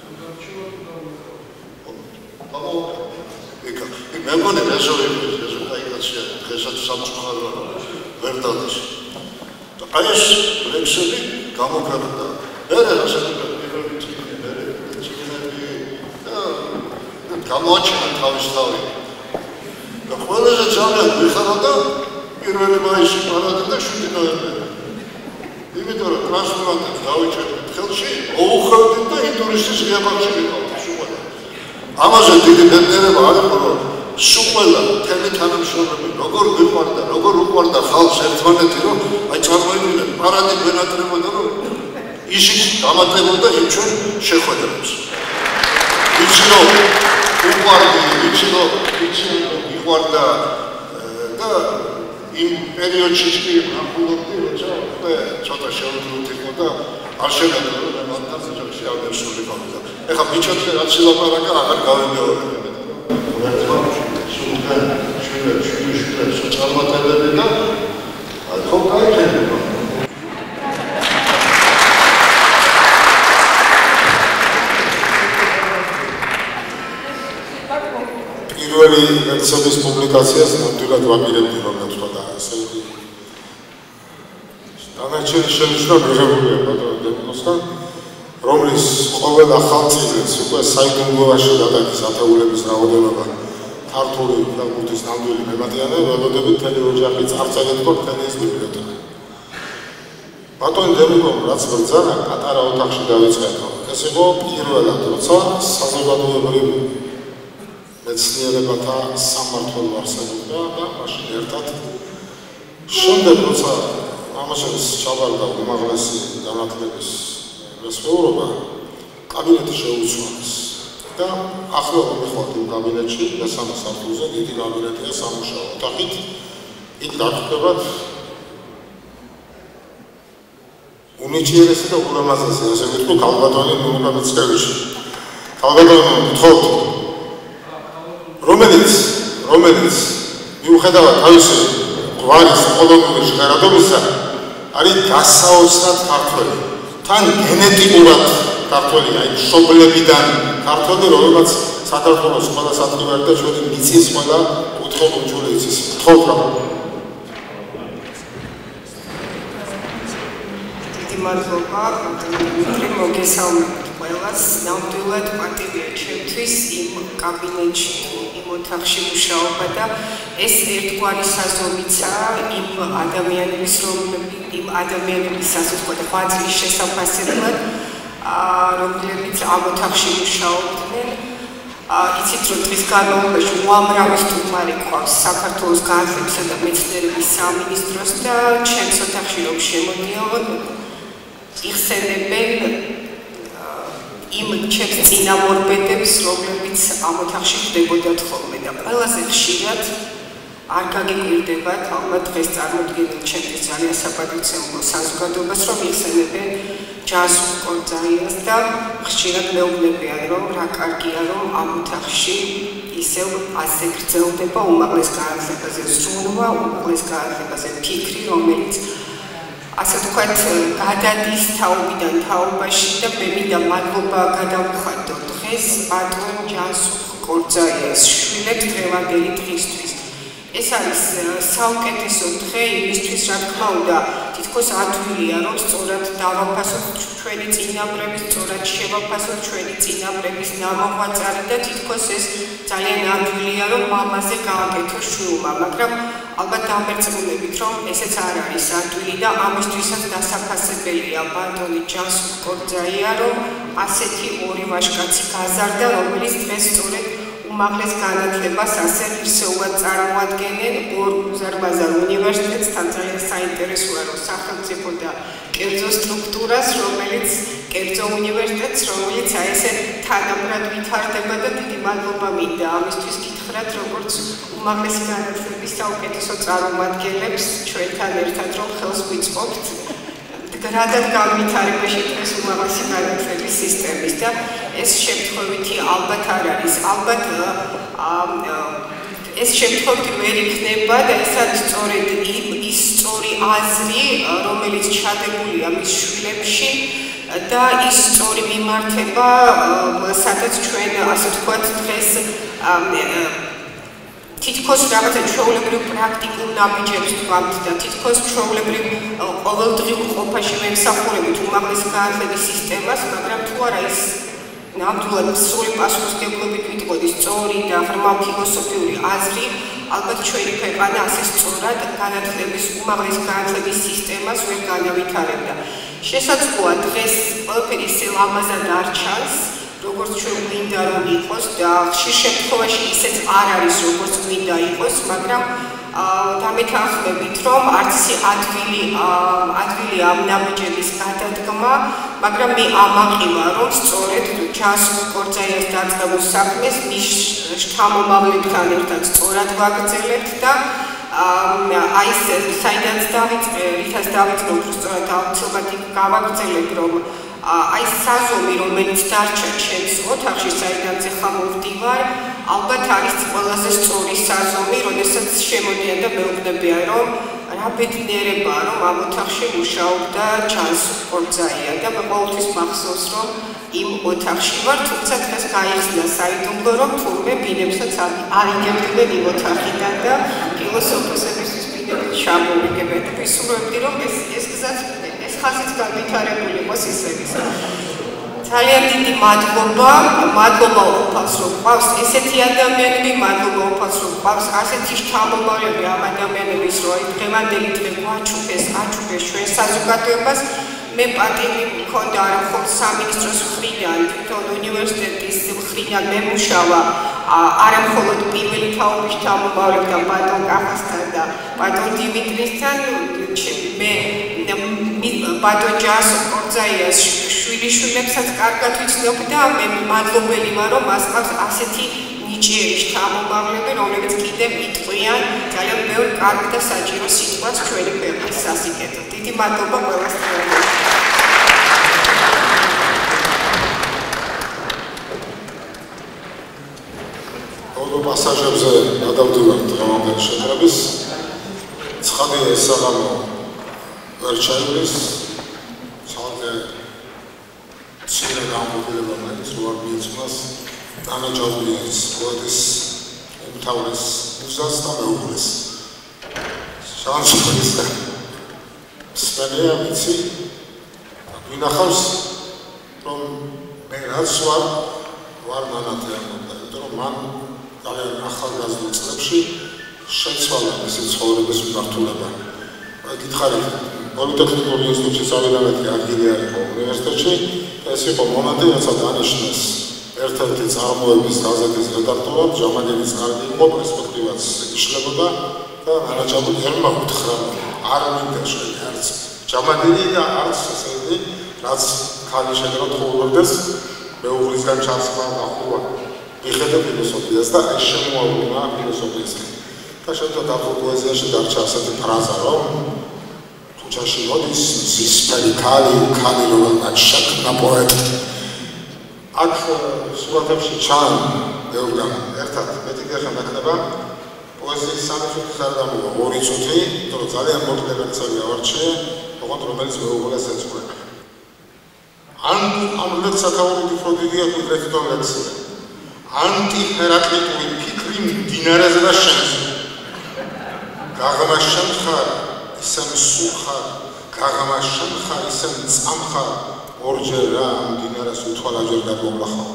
ეკა, მე მგონი მეზორი ეს კაიკაცია დღესაც სამწუხაროა ვერ დადეს. და აი ეს ლექსები გამოგარდა. მე რასაც პირველი წიგნი, მე წიგნები და გამოაჩინა თავის თავი. და ყველაზე ძალიან ვიხარავდა პირველი მაისი პარადი და შვიდი ნოემბერი. იმიტომ რომ ტრანსპორტებს დავიჭერდით ხელში, მოუხავდით და ინტურისტის ღიაბარში ვიყავდით სულ. ამაზე დიდი ბედნიერება არ იყო, რომ სულ მთელი თანამშრომლები როგორ ვიყვარდა, როგორ უყვარდა ხალხს ერთმანეთი, რომ აი წარმოიდგინეთ, პარადი გვენატრებოდა, რომ ისიც დამატებოდა იმ ჩვენ შეხვედრებს. ვიცი რომ უყვარდი, ვიცი რომ ვიცი რომ ვიყვარდა და იმ პერიოდშიც კი ვახულობდი, როცა უკვე ცოტა შეუძლოდ იყო და არ შეგადო რომ მე მათთან ოჯახში არ ვსულიყავი და ეხლა ბიჭებზე რაც ილაპარაკა აღარ გავემეორებ მეტად რომ სულთან შვილებს შვილებს წარმატებები და ხო გაიგებო პირველი ლექსების პუბლიკაციას ნამდვილად ვაპირებდი რომ თქვა და ასე დანარჩენი შენიშვნა მიღებულია ბატონ დემონოსთან რომლის ყოველ ახალ წიგნს უკვე საიდუმლოაში გადადის ათეულების რაოდენობა ქართული ფეხბურთის ნამდვილი მემატიანე ველოდებით მთელი ოჯახი წარწერით ხო მთელი ეს ბიბლიოთეკა ბატონ დემონომ რაც ბრძანა პატარა ოთახში დავიწყეთო ეს იყო პირველად როცა საზოგადოებრივი მეცნიერებათა სამმართველო არსებობდა და მაშინ ერთად შემდეგ როცა ამაშენს ჩავარდა უმაღლესი განათლების მესვეურობა კაბინეტი შეუცვალეს და ახლა რომ მიხვალთ იმ კაბინეტში მესამე სართულზე დიდი კაბინეტია სამუშაო ოთახით იქ დაგხვდებათ უნიჭიერესი და ულამაზესი ასე ვიტყვი ქალბატონი ნუნა მიცკევიჩი ქალბატონი გთხოვთ რომელიც რომელიც მიუხედავად თავისი გვარის პოლონური ჟღერადობისა არის გასაოცრად ქართველი თან გენეტიკურად ქართველია აი მშობლებიდან ქართველი რომელსაც საქართველოს ყველა სათქმელი და ჩვენი მიწის ყველა უცხოური იცის გთხოვთ რა დიდი მადლობა მოგესალმებით ყველას ნამდვილად პატივია ჩემთვის იმ კაბინეტში იმ ოთახში მუშაობა და ეს ერთგვარი საზომიცა იმ ადამიანების რომლები იმ ადამიანების ასე ვთქვათ ღვაწლის შესაფასებლად რომლებიც ამ ოთახში მუშაობდნენ იცით რომ დღის განმავლობაში უამრავი სტუმარი ყავს საქართველოს განათლებისა და მეცნიერების სამინისტროს და ჩემს ოთახში რომ შემოდიალონ იხსენებენ იმ ჩემს წინამორბედებს, რომლებიც ამ ოთახში ხდებოდათ ხოლმე და ყველაზე ხშირად არ გაგიკვირდებათ ალბათ დღეს წარმოდგენილ ჩემთვის ძალიან საპატივცემულო საზოგადოებას, რომ იხსენებენ ჯანსუღ კორძაიას და ხშირად მეუბნებიან, რომ რა კარგია, რომ ამ ოთახში ისევ ასე გრძელდება უმაღლეს განათლებაზე სრულობა, უმაღლეს განათლებაზე ფიქრი, რომელიც ასე თქვათ, გადადის თაობიდან თაობაში და მე მინდა მადლობა გადავხატო დღეს ბატონ ჯანსუღ კორძაიას შვილებს დღევანდელი დღისთვის. ეს არის საუკეთესო დღე იმისთვის, რა თქმა უნდა, თითქოს ადვილია, რომ სწორად დავაფასოთ ჩვენი წინაპრების, სწორად შევაფასოთ ჩვენი წინაპრების ნამოღვაწარი და თითქოს ეს ძალიან ადვილია, რომ მამაზე გააკეთოს შვილმა, მაგრამ ალბათ დამერწმუნებით, რომ ესეც არ არის ადვილი და ამისთვისაც დასაფასებელია ბატონი ჯანსუღ კორძაია, რომ ასეთი ორი ვაჟკაცი გაზარდა, რომელიც დღეს სწორედ უმაღლეს განათლებას ასე ღირსეულად წარმოადგენს წარმოადგენენ ორ უზარმაზარ უნივერსიტეტს, თან ძალიან საინტერესოა, რომ სახელმწიფო და კერძო სტრუქტურას, რომელიც კერძო უნივერსიტეტს, რომელიც აი ესე თანაბრად ვითარდება და დიდი მადლობა მინდა ამისთვის გითხრათ, როგორც უმაღლესი განათლების საუკეთესო წარმომადგენლებს ჩვენთან ერთად რომ ხელს ვიწყობთ რადად განვითარებაში დღეს უმაღლესი განათლების სისტემის და ეს შემთხვევითი ალბათ არ არის. ალბათ ეს შემთხვევითი ვერ იქნება და ეს არის სწორედ ის სწორი აზრი, რომელიც ჩადებულია მის შვილებში და ის სწორი მიმართება, სადაც ჩვენ ასე ვთქვათ დღეს თითქოს რაღაცა ჩვეულებრივ პრაქტიკულ ნაბიჯებს ვთქვამთ და თითქოს ჩვეულებრივ ყოველდღიურ ყოფაში ვემსახურებით უმაღლესი განათლების სისტემას, მაგრამ თუ არა ის ნამდვილად სრული პასუხისმგებლობით ვიტყოდი სწორი და ღრმა ფილოსოფიური აზრი, ალბათ ჩვენი ქვეყანა ასე სწორად განათლების უმაღლესი განათლების სისტემას ვერ განავითარებდა. შესაძლოა დღეს ყველაფერი ისე ლამაზად არ ჩანს, როგორც ჩვენ გვინდა რომ იყოს და ხშირ შემთხვევაში ისეც არ არის, როგორც გვინდა იყოს, მაგრამ დამეთანხმებით, რომ არც ისე ადვილი ადვილი ამ ნაბიჯების გადადგმა, მაგრამ მე ამაყილა, რომ სწორედ ჯანსუღ კორძაიას დაწყებულ საქმეს მის შთამომავლებთან ერთად სწორად ვაგრძელებთ და აი ეს საიდანაც დავიწყე, რითაც დავიწყე, უფრო სწორად აუცილებლად გავაგრძელებ, რომ აი საზომი, რომელიც დარჩა ჩემს ოთახში, საიდანაც ახლა მოვდივარ, ალბათ არის ყველაზე სწორი საზომი, როდესაც შემოდიან და მეუბნებიან, რომ რა ბედნიერებაა, რომ ამ ოთახში მუშაობდა ჯანსუღ კორძაია და მე ყოველთვის მახსოვს, რომ იმ ოთახში ვარ, თუმცა დღეს გაიხსნა საიდუმლო, რომ თურმე ბინებსაც არ იგებდნენ იმ ოთახიდან და ფილოსოფოსებისთვის ბინები ჩამოვიგებენ. ვისურვებდი, რომ ეს ეს გზაც ეს ხაზიც განვითარებული იყოს ისევის. ძალიან დიდი მადლობა, მადლობა უფალს, რომ ყავს ესეთი ადამიანები, მადლობა უფალს, რომ ყავს ასეთი შთამომავლები ამ ადამიანების, რომ დღევანდელი დღე გვაჩუქეს, აჩუქეს ჩვენ საზოგადოებას. მე პატივი მქონდა არა მხოლოდ სამინისტროს მხრიდან, თვითონ უნივერსიტეტის მხრიდან მემუშავა არა მხოლოდ პირველი თაობის შთამომავლებთან, ბატონ კახასთან და ბატონ დიმიტრისთან, მე ბატონ ჯანსუღ კორძაიას შვილიშვილებსაც კარგად ვიცნობ და მე მადლობელი ვარ, რომ მას ყავს ასეთი ნიჭიერი შთამომავლები, რომლებიც კიდევ იტყვიან ძალიან ბევრ კარგ და საჭირო სიტყვას ჩვენი ქვეყნის სასიკეთოდ. დიდი მადლობა ყველასთან. ყოველ პასაჟებზე გადავდივართ დღევანდელი შეკრების. ცხადია ეს საღამო ვერ ჩაივლის, ცალკე მცირე გამოგონება მაინც რო არ მიეწმას დანაჯავრიეს პოეტის უმთავრეს მუზას და მეუღლეს. შანსის სპენია ვიცი ვინახავს რომ მე რაც ვარ ვარ მანათიანობდა, იმიტომ რომ მან ძალიან ახალგაზრდა წლებში შეცვალა მისი ცხოვრების მიმართულება. გითხარით, პოლიტექნიკური ინსტიტუტში წავიდანათი ადგილი არ იყო უნივერსიტეტში, ეს იყო მომენტი, როცა დანიშნეს ერთ-ერთი წარმოების გაზეთის რედაქტორად, ჯამალელის კარგი იყო, პერსპექტივაც იშლებოდა და ნანაჯავრი ერმა უთხრა, არ მინდა შენი არც ჯამალელი და არც ესეთი, რაც ხალი შედგა თხოვდეს, მეუღლისგან ჩასვლა და ახლა მიხედა ფილოსოფიას და ეს შემოავლუნა ფილოსოფიასკენ. და შემდგომ ამ პოეზიაში დარჩა ასეთი ფრაზა, რომ თუჩაში მოდის ზისფერი ქალი, ქალი რომელმაც შექმნა პოეტი. აქ სურათებში ჩან ბევრგან ერთად მეტი გეხა ნაკლება პოეზიის სამი წუთი არ გამოვა ორი წუთი, იმიტომ რომ ძალიან მოკლე ვერსია ავარჩიე, ოღონდ რომელიც მეუღლეს ეძღვნება. ან ამ ლექსათაური დიფროდიდია კონკრეტულ ლექსზე. ანტიფერაკლიტური ფიქრი მდინარეზე და შენზე. გაღმაშენ ხარ, ისემ სუხარ, გაღმაშენ ხარ, ისემ წამხარ, ორჯერ რა მდინარეს უთვალაჯერ გადმოვლახავ.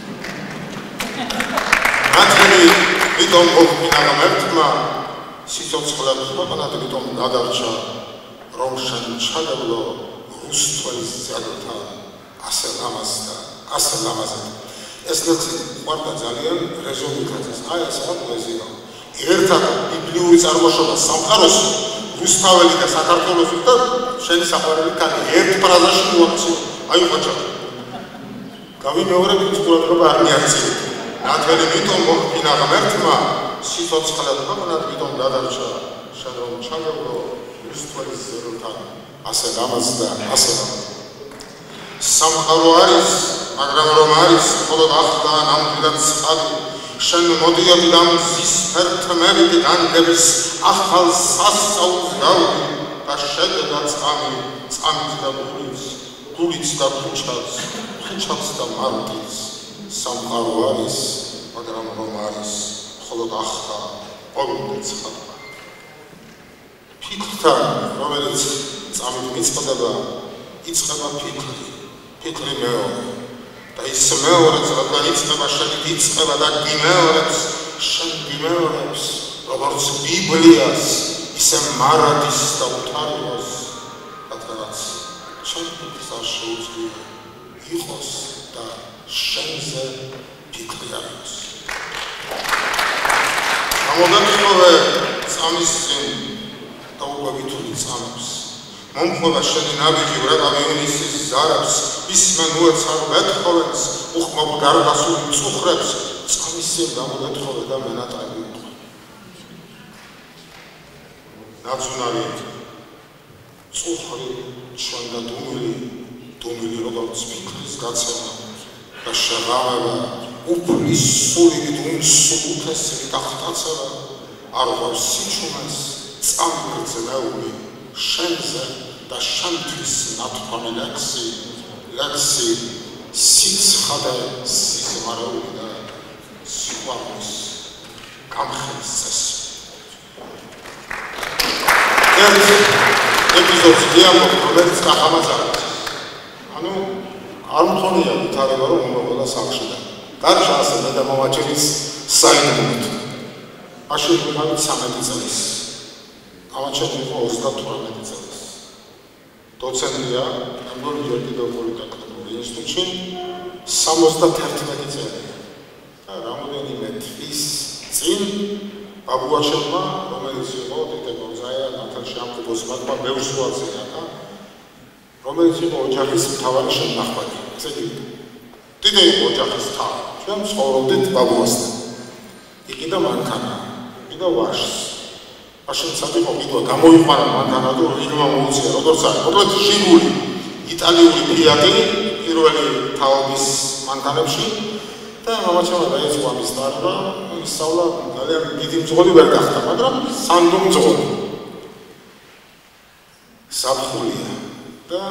მათელი ვიტომ მოხმინა ღმერთმა, სიცოცხლებს ქვეყანად ვიტომ გადარჩა, რომ შენ ჩადავლო რუსთველის ძადოთან, ასე ლამაზ და ასე ლამაზად. ეს ლექსი ყვარდა ძალიან რეზონირებას. აი ეს რა პოეზია. ერთად ეთნიკური წარმოშობა სამყაროს რუსთაველი და საქართველოს და შენი საყვარელი კანი ერთ ფრაზაში მოაქციო. აი ხოჭა. გავიმეორებ ის ყურადღება არ მიაქციო. ნათელი მიტომ მოხდინა ღმერთმა სიცოცხლე და მონად მიტომ გადარჩა შენ რომ ჩაგებო რუსთაველის ზეროთან ასე გამაც და ასე სამყარო არის მაგრამ რომ არის მხოლოდ ახლა ნამდვილად ცხადი შენ მოდიოდი და მზის ფერთმებით განგების ახალ სასწაულს გავდი და შეგდა წამი წამით და გულიც გულიც და ქუჩას ქუჩას და მარტის სამყარო არის მაგრამ რომ არის მხოლოდ ახლა ყოველდღე ცხადი ფიქრთან რომელიც წამით მიწყდება იწყება ფიქრი ფიქრი მეორე და ის მეორეც რადგან იწყება შენ იწყება და გიმეორებს შენ გიმეორებს როგორც ბიბლიას ისე მარადის და უთარიოს რადგანაც შენ ფიქრს არ შეუძლია იყოს და შენზე ფიქრი არ იყოს გამოგათხოვე წამის წინ და უგაბითული წამებს მომხმობა შენი ნაბიჯი ვრაგავი იუნისის ზარებს ისმენ უეცარ ვეთხოვენს უხმობ გარდასული მწუხრებს წამისწინ გამოგეთხოვე და მენატრები უთხო ნაცუნარი წუხრი ჩვენ და დუმილი დუმილი როგორც ფიქრის გაცემა და შეღავება უფლის სულით უმსხუთესით ახტაცება არ ღვავს სიჩუმეს წამგრძნეული შენზე და შენთვის ნათქვამი ლექსი ლექსი სიცხადე სიზმარაული და სიყვარულის გამხელის წესი ერთ ეპიზოდს დიალოგ რომელიც გახამაძარებს ანუ არ მქონია ვითარება რომ მომავალ სახლშიდან გარშა ასე მე და მომაჭრის საინდომით მაშინ ვიყავით სამეტი წლის ამაჩემ იყო ოცდათვრამეტი წელს დოცენტია ამბოლი ჯერ პოლიტექნიკური ინსტიტუტში სამოცდათერთმეტი წელი და რამოდენიმე თვის წინ ბაბუაჩემმა რომელიც იყო დედამოზაია ნათალში ამბობს მაგმა მეუსვაძეა და რომელიც იყო ოჯახის მთავარი შემნახველი ესე იგი დიდი იყო ოჯახის თავი ჩვენ ცხოვრობდით ბაბუასთან იგი და მანქანა იგი და ვაშს მაშინ საფიქრო კიდევ გამოიყვანა მანქანა და ვიღმა მოუწია როგორც არის მოკლედ ჟიგული იტალიური ფიატი პირველი თაობის მანქანებში და მამაჩემმა დაიწყო ამის დარგვა ისწავლა ძალიან დიდი მძღოლი ვერ გახდა მაგრამ სანდო მძღოლი საფხულია და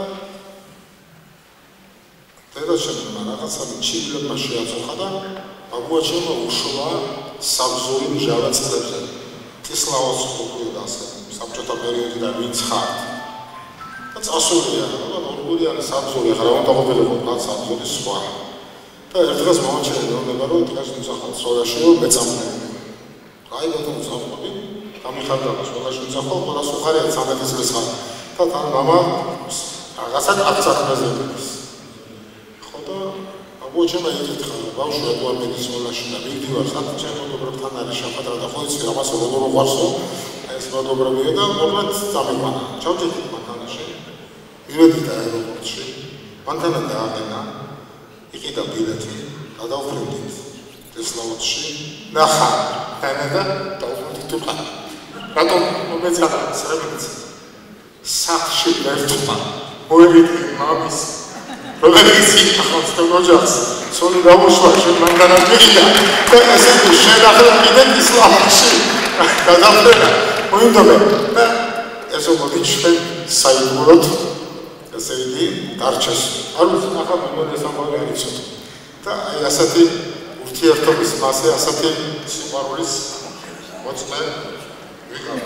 დედაჩემმა რაღაცა ჩილებმა შეაწუხა და ბაბუაჩემმა უშვა საბზური მჟავა წლებზე ისლავოს ხუქუდა ასე საბჭოთა პერიოდიდან ვინც ხართ და წასულია და ორგულიანი საბზური ახლა უნდა ყოფილიყო რაც საბზური სხვა და ერთ დღეს მომაჩერე მეუბნება რომ დღეს მოსახალ სოლაშიო მეწამული აი ბატონო ზაფხული გამიხარდა სოლაში ზაფხულ ყველა სუხარია ცამეტი წლის ხარ და თან მამა რაღაცა აღწახმეზებს ხო და ბაბუაჩემმა იკითხა ბავშვი რა მედის სოლაში და მიგდივარ საერთოდ მეგობრებთან არის შეხვედრა და ხო იცი ამას როგორ უყვარსო ეს მეგობრებია და მოკლედ წამიყვანა ჩავჭედით მანქანაში მივედი და აეროპორტში მანქანა დააყენა იყიდა ბილეთი გადავფრინდით ტესლაუთში ნახა დანა და დავფრინდით უკან რატომ მომეცადა სრებიც სახლში ვერთვა მოერიდე მამის რომელიც ახალს და ოჯახს სოლი დაუშვა შენ მანქანა მიყიდა და ესე შედახლა კიდე ისლამში გადავფრენა მოინდომე და ესე მოდი ჩვენ საიდუმლოდ ესე იგი დარჩეს არ ვიცი ახლა მომდენს ამბავი არ იცოდ და აი ასეთი ურთიერთობის მასე ასეთი სიყვარულის მოწმე ვიყავ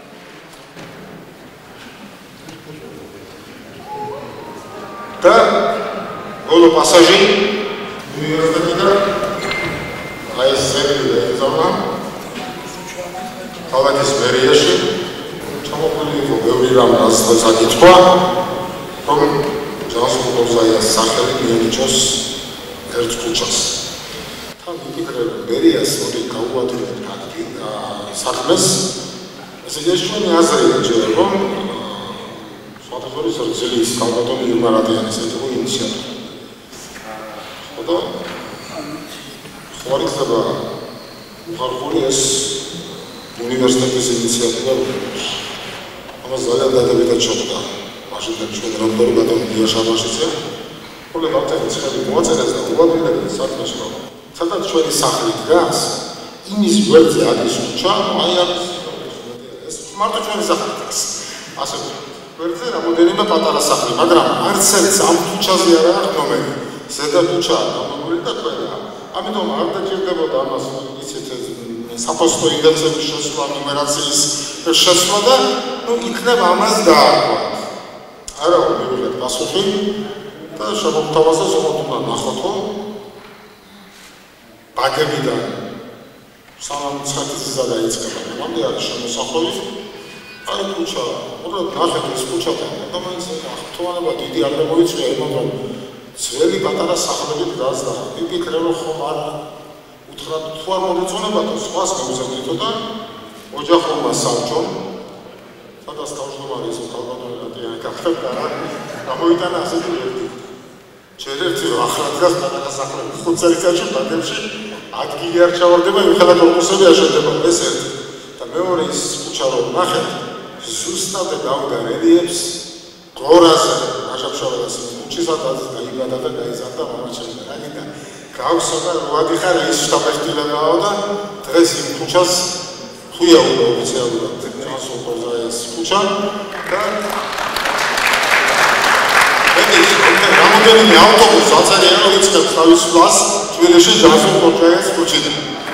და ბოლო პასაჟი უნივერსიტეტიდან აი სერვიზე ეზავნა ქალაქის მერიაში ჩამოყოლი იყო ბევრი რამ რასაც აკითხვა რომ ჯანსუღოზაიას სახელი მიენიჭოს ერთ ქუჩას თან ვიფიქრე რომ მერიას მოდი გაუვადოთ საქმეს ეს ჩვენი აზრია ჯერ რომ სხვადასხვა რძილის კალბატონი იმარადიანის ეთიკურ ინიციატორი. ხოდა ხوارიხდება ხალხური ეს უნივერსიტეტის ინიციატივა რუმინეთში. ამას ძალიან დადებითად შეხვდა მაშინ ჩვენ რამდენი ბატონი დიაშაბაშიძე ხოლმე ბატონი ცხელი მოაწერეს და უადვილებდა საქმეს რომ სადაც ჩვენი სახლი დგას იმის გვერდზე არის ქუჩა აი არის ეს მარტო ჩვენი სახლი დგას ასე გვერდზე რამოდენიმე პატარა სახლი მაგრამ არც ერთ ამ ქუჩაზე არ აქვს ნომერი ზედა ქუჩა გამოგული და ყველა ამიტომ არ დაჭირდებოდა ამას იცით საფოსტო ინდექსების შესვლა ნუმერაციის შესვლა და ნუ იქნება ამას დაარქვა არა მივიღეთ პასუხი და შემოგთავაზა ზოგადად უნდა ნახოთო ბაგებიდან სანამ ცხადიზა დაიწყება მანამდე არის შემოსახვევი აი ქუჩა უბრალოდ ნახეთ ეს ქუჩა და მაინც ახთოვანება დიდი არ მოიწვია იმან რომ ძველი პატარა სახლები დგას და ვიფიქრე რომ ხომ არ უთხრა თუ არ მომეწონებათ სხვას გამზადეთო და ოჯახურმა საბჭომ სადაც თავმჯდომარე ის კალბატონი რატიანი გახდა რა გამოიტანა ასეთი ერთი ჯერ ერთი რომ ახლა დგას პატარა სახლები ხუთ წელიწადში ბაგებში ადგილი არ ჩავარდება იმხელა კორპუსები აშენდება ეს ერთი და მეორე ის ქუჩა რომ ნახეთ ზუსტად გავდა რელიეფს გორაზე აშაფშავებას ქუჩისადაც დაიბადა და გაიზარდა მამაჩემი რაგიდა გავსო და ვადიხარ ის შტაბეშტილებაო და დღეს იმ ქუჩას ხუია უნდა ოფიციალურად ტრანსპორტზე ეს ქუჩა და ეს რამოდენიმე ავტობუსი აწერია რომ იწყებს თავის ფლას თბილისში ტრანსპორტზე ეს ქუჩიდან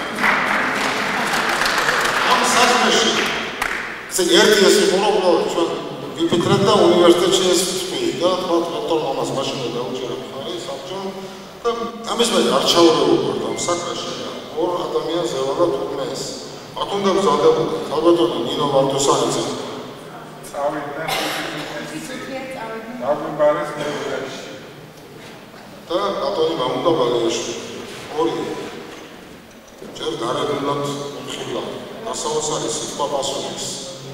ამ საქმეში ეს ერთი ეს პრობლემა ჩვენ ვიფიქრეთ და უნივერსიტეტში ეს თქვი და თქვა რექტორმა მას მაშინ დაუჭირა ხარი საბჭომ და ამის მე არ ჩაურეულობ ამ საქმეში ორ ადამიანს ევალა თუმეს აქ უნდა გზადებოდა კალბატონი ნინო ვარდოსანიძე წავიდა დაგვიბარეს მეუღლეში და ბატონი მამუკა ბალიაშვილი ორი ჯერ გარეგნულად მხილავ დასავალს არის სიტყვა პასუხის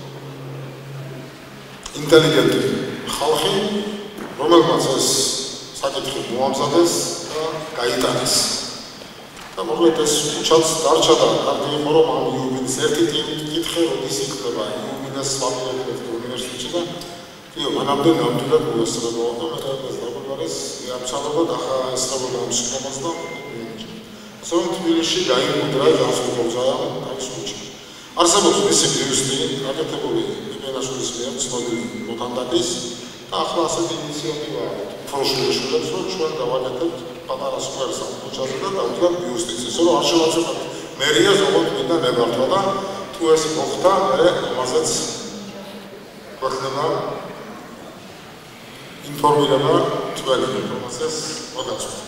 ინტელიგენტი ხალხი რომელმაც ეს საკითხი მოამზადეს და გაიტანეს და მოკლედ ეს ქუჩაც დარჩა და კარგი იყო რომ ამ იუბილის ერთი კითხე როდის იქნება იუბილეს ვაპირებთ უნივერსიტეტში და იო მანამდე ნამდვილად მოესწრებოდა და მე ეს დაგვიბარეს ამცალობად ახლა ესწრებოდა ამ სიტყვას და ზოგ თბილისში გაიმუდრა ტრანსპორტზე თავის ქუჩა არსებობს მისი ბიუსტი გაკეთებული იმენაშვილის მიერ ცნობილი მოთანდაკის და ახლა ასეთი ინიციატივა ფროშულიშვილებს რომ ჩვენ დავაკეთებთ პატარა სკვერს ამ ქუჩაზე და დავდგათ ბიუსტიც ისე რომ არ შევაწყვეტ მერია ზოგადად მინდა მებართვა და თუ ეს მოხდა მე ამაზეც გვექნება ინფორმირება ძველი ინფორმაციას მოგაწვევთ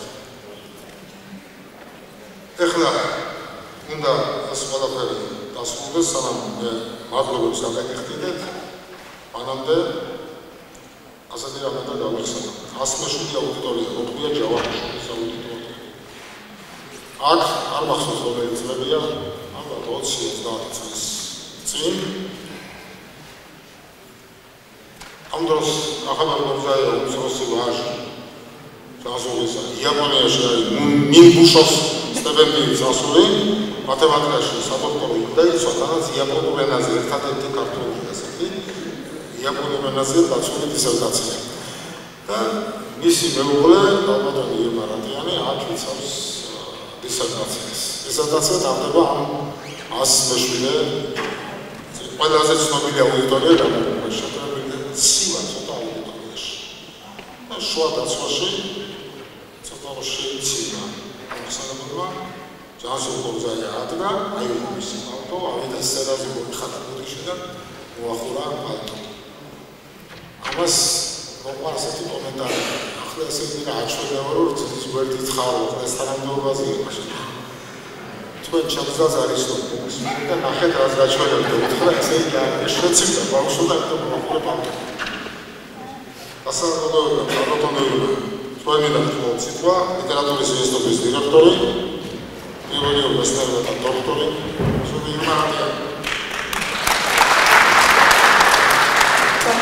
ეხლა უნდა ეს ყველაფერი დასრულდეს სანამ მე მადლობებს დაგეკითხდით მანამდე ასეთი რამე და გავიხსენებ ასმეშვიდე აუდიტორია მოყვია ჯავახიშვილის აუდიტორია აქ არ მახსოვს რომელი წლებია ალბათ ოცი ოცდაათი წლის წინ ამ დროს ახალ მოგზაურა უმცროსი ვაჟი ჩასულისა იაპონიაში არის მინბუშოს სტიპენდიის ასული მათემატიკაში სადოქტორო დაიცვა თანაც იაპონურ ენაზე ერთადერთი ქართული ასეთი იაპონურ ენაზე დაცული დისერტაცია და მისი მეუღლე კალბატონი ირმა რატიანი აქ იცავს დისერტაციას დისერტაცია დავდება ამ ას მეშვიდე ყველაზე ცნობილი აუდიტორია გამოგვიყვება შეტრებული ცივა ცოტა აუდიტორიაში და შუა დაცვაში ცოტა შეიცინა ამასალებმა ჯანსუხობზე ატდა აი მისი ავტო ავიდა სერაზე მოხდა ბუდიში და მოახურა ავტო ამას მოყვა ასეთი კომენტარი ახლა ესე ვიღა აჩვენება რომ ძის გვერდით ხარო ეს თანამდებობაზე იმაში თქვენ ჩამზას არის რომ და ნახეთ რას გაჩვენებთ უთხრა ესე შეცვლა ბავშვი და მოახურა ავტო ასარულო პროტონოიდო თქვენი და ციტვა ლიტერატურის ინსტიტუტის დირექტორი პირველი მეცნიერებათა დოქტორი სულიმანია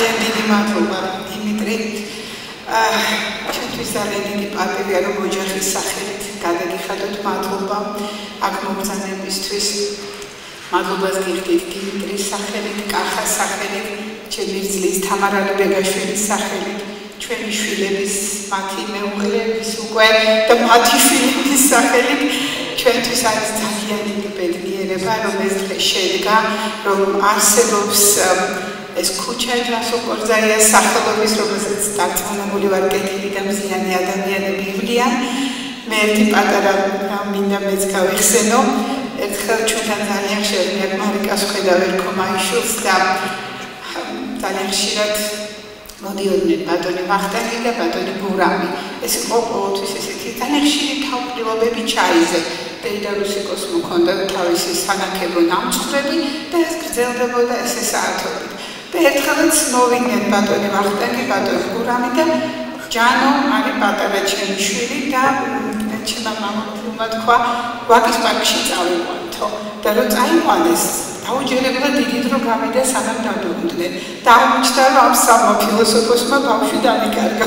ძალიან დიდი მადლობა დიმიტრი. ჩვენთვის ძალიან დიდი პატივია რომ ოჯახის სახელით გადაგიხადოთ მადლობა აქ მობრძანებისთვის. მადლობას გიხდით დიმიტრის სახელით, კახას სახელით, ჩემი ძლის თამარა ლებეგაშვილის სახელით, ჩვენი შვილების მათი მეუღლეების უკვე და მათი შვილების სახელით ჩვენთვის არის ძალიან დიდი ბედნიერება რომ ეს დღე შედგა, რომ არსებობს ეს ქუჩა ჯასოპორზაიას სახელობის, რომელსაც დარწმუნებული ვარ კეთილი და მზიანი ადამიანები ივლიან. მე ერთი პატარა რამ მინდა მეც გავიხსენო. ერთხელ ჩვენთან ძალიან ხშირად მე მარიკას ხედავ ერქომაიშვილს და ძალიან ხშირად მოდიოდნენ ბატონი ვახტანგი და ბატონი გურამი. ეს იყო ყოველთვის ესეთი ძალიან ხშირი თავმჯდომარეები ჩაიზე. პედაგოგიკოს მოქონდა თავისი სანაკებო ნამცხრები და ეს გრძელდებოდა ესე საათობით. და ერთხელაც მოვიდნენ ბატონი ვახტანგი, ბატონი გურამი და ჯანო არის პატარა ჩემი შვილი და ჩემმა მამამ თქვა ვაკის პარკში წავიყვანთო და რომ წაიყვანეს დაუჯერებლად დიდი დრო გამიდა სანამ დავდოდნენ და აღმოჩნდა რომ ამ სამმა ფილოსოფოსმა ბავშვი დამიკარგა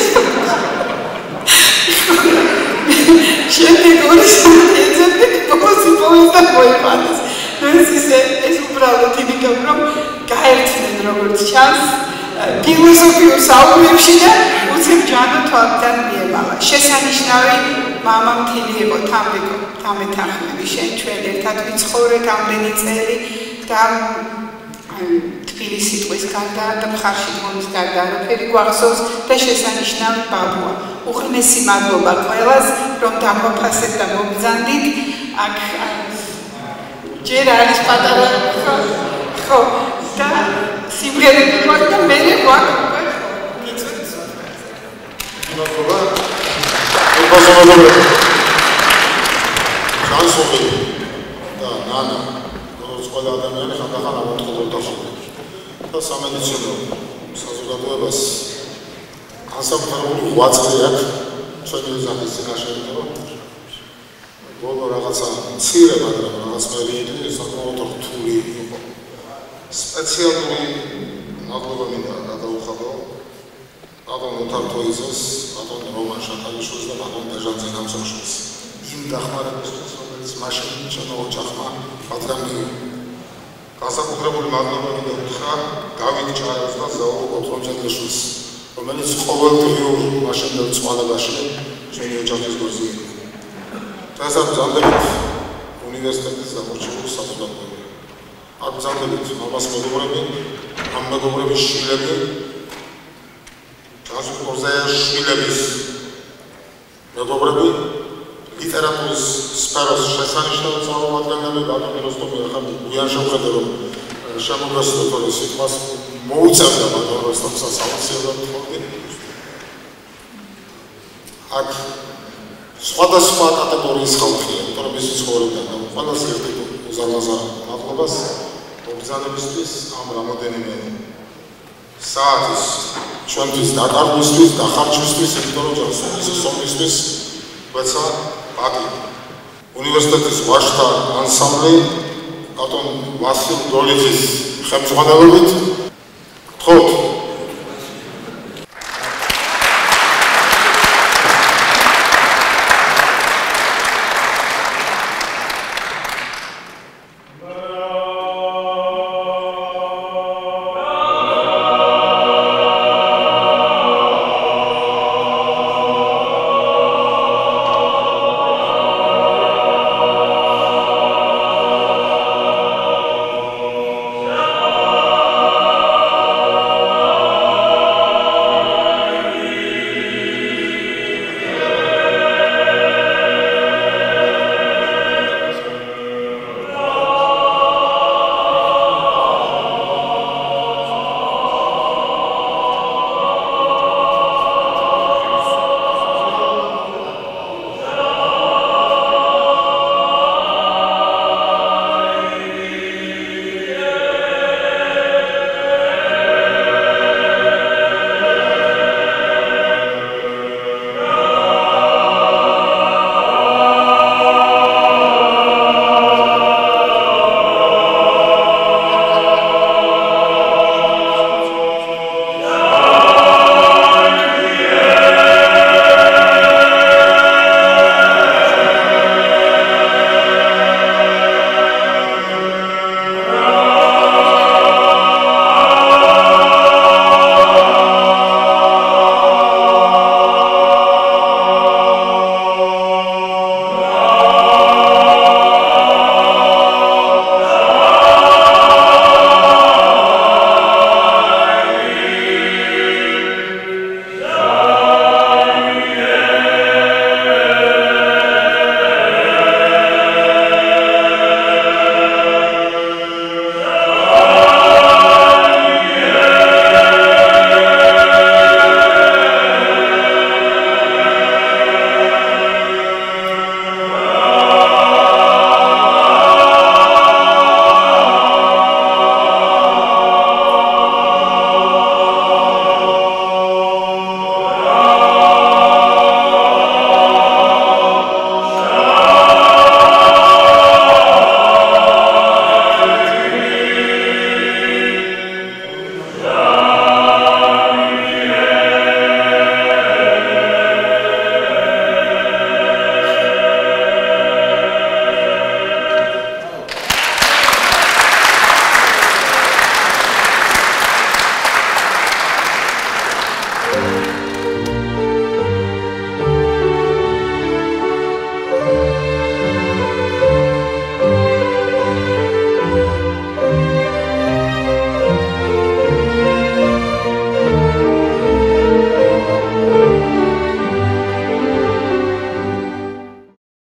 შემდეგ ორი საათი პოზი პოზა მოიყვანეს ეს ისე ეს უბრალოდ იმიტომ რომ გაერთნენ როგორც ჩანს ფილოსოფიურ საუბრებში და უცებ ჯანო თვალთან მიემალა. შესანიშნავი მამა მთელი იყო თამბეკო თამეთახმები შენ ჩვენ ერთად ვიცხოვრეთ ამდენი წელი და თბილისი სიტყვის გარდა და მხარში დგომის გარდა არაფერი გვახსოვს და შესანიშნავი ბაბუა. უღრმესი მადლობა ყველას რომ დაგვაფასეთ და მობრძანდით. აქ ჯერ არის პატარა ხო და სიმღერები გვაქვს და მე გვაქვს უკვე გიწევთ. მადლობა. მოგესალმებით. განსხვავებული და ნანა, როგორც ყველა ადამიანი ხანდახან ამოწყობილ ხდება. და სამედიცინო საზოგადოებას განსაკუთრებული ღვაწლი აქვს ჩვენი ოჯახის წინაშე რომ ბოლო რაღაცა მცირე, მაგრამ რაღაც მერიდი საკმაოდ რთული იყო. სპეციალური მადლობა მინდა გადაუხადო ბატონ ოთარ თოიძეს, ბატონ რომან შაქალიშვილს და ბატონ დეჟან ზენამსაშვილს. იმ დახმარებისთვის, რომელიც მაშინ ჩვენო ოჯახმა რადგან განსაკუთრებული მადლობა მინდა უთხრა დავით ჭარელს და ზაურ კოტრონჯელიშვილს, რომელიც ყოველდღიურ მაშინდელ წვალებაში ჩვენი ოჯახის გულზე იყო. დღესაც ბრძანდებით უნივერსიტეტის დამორჩენილ საზოგადოებაში. აქ ბრძანდებით მამას მეგობრები, ამ მეგობრების შვილები, ჯასოპორზაიას შვილების მეგობრები, ლიტერატურის სფეროს შესანიშნავი წარმომადგენლები, ბატონი როსტომი ახლა გვიან შევხედე რომ შემოგესწროთ რომ სიტყვას მოუწევდა ბატონ როსტომს საოცრად ხოდი. აქ სხვადასხვა კატეგორიის ხალხია, იმიტომ რომ ისიც ცხოვრობდნენ და ყველას ერთად უზარმაზარ მადლობას მობრძანებისთვის ამ რამოდენიმე საათის ჩვენთვის დაკარგვისთვის, დახარჯვისთვის, იმიტომ რომ ჯანსაღის სომისთვის ვეცა პატივი. უნივერსიტეტის ვაჟთა ანსამბლი ბატონ ვასილ დოლიძის ხელმძღვანელობით გთხოვთ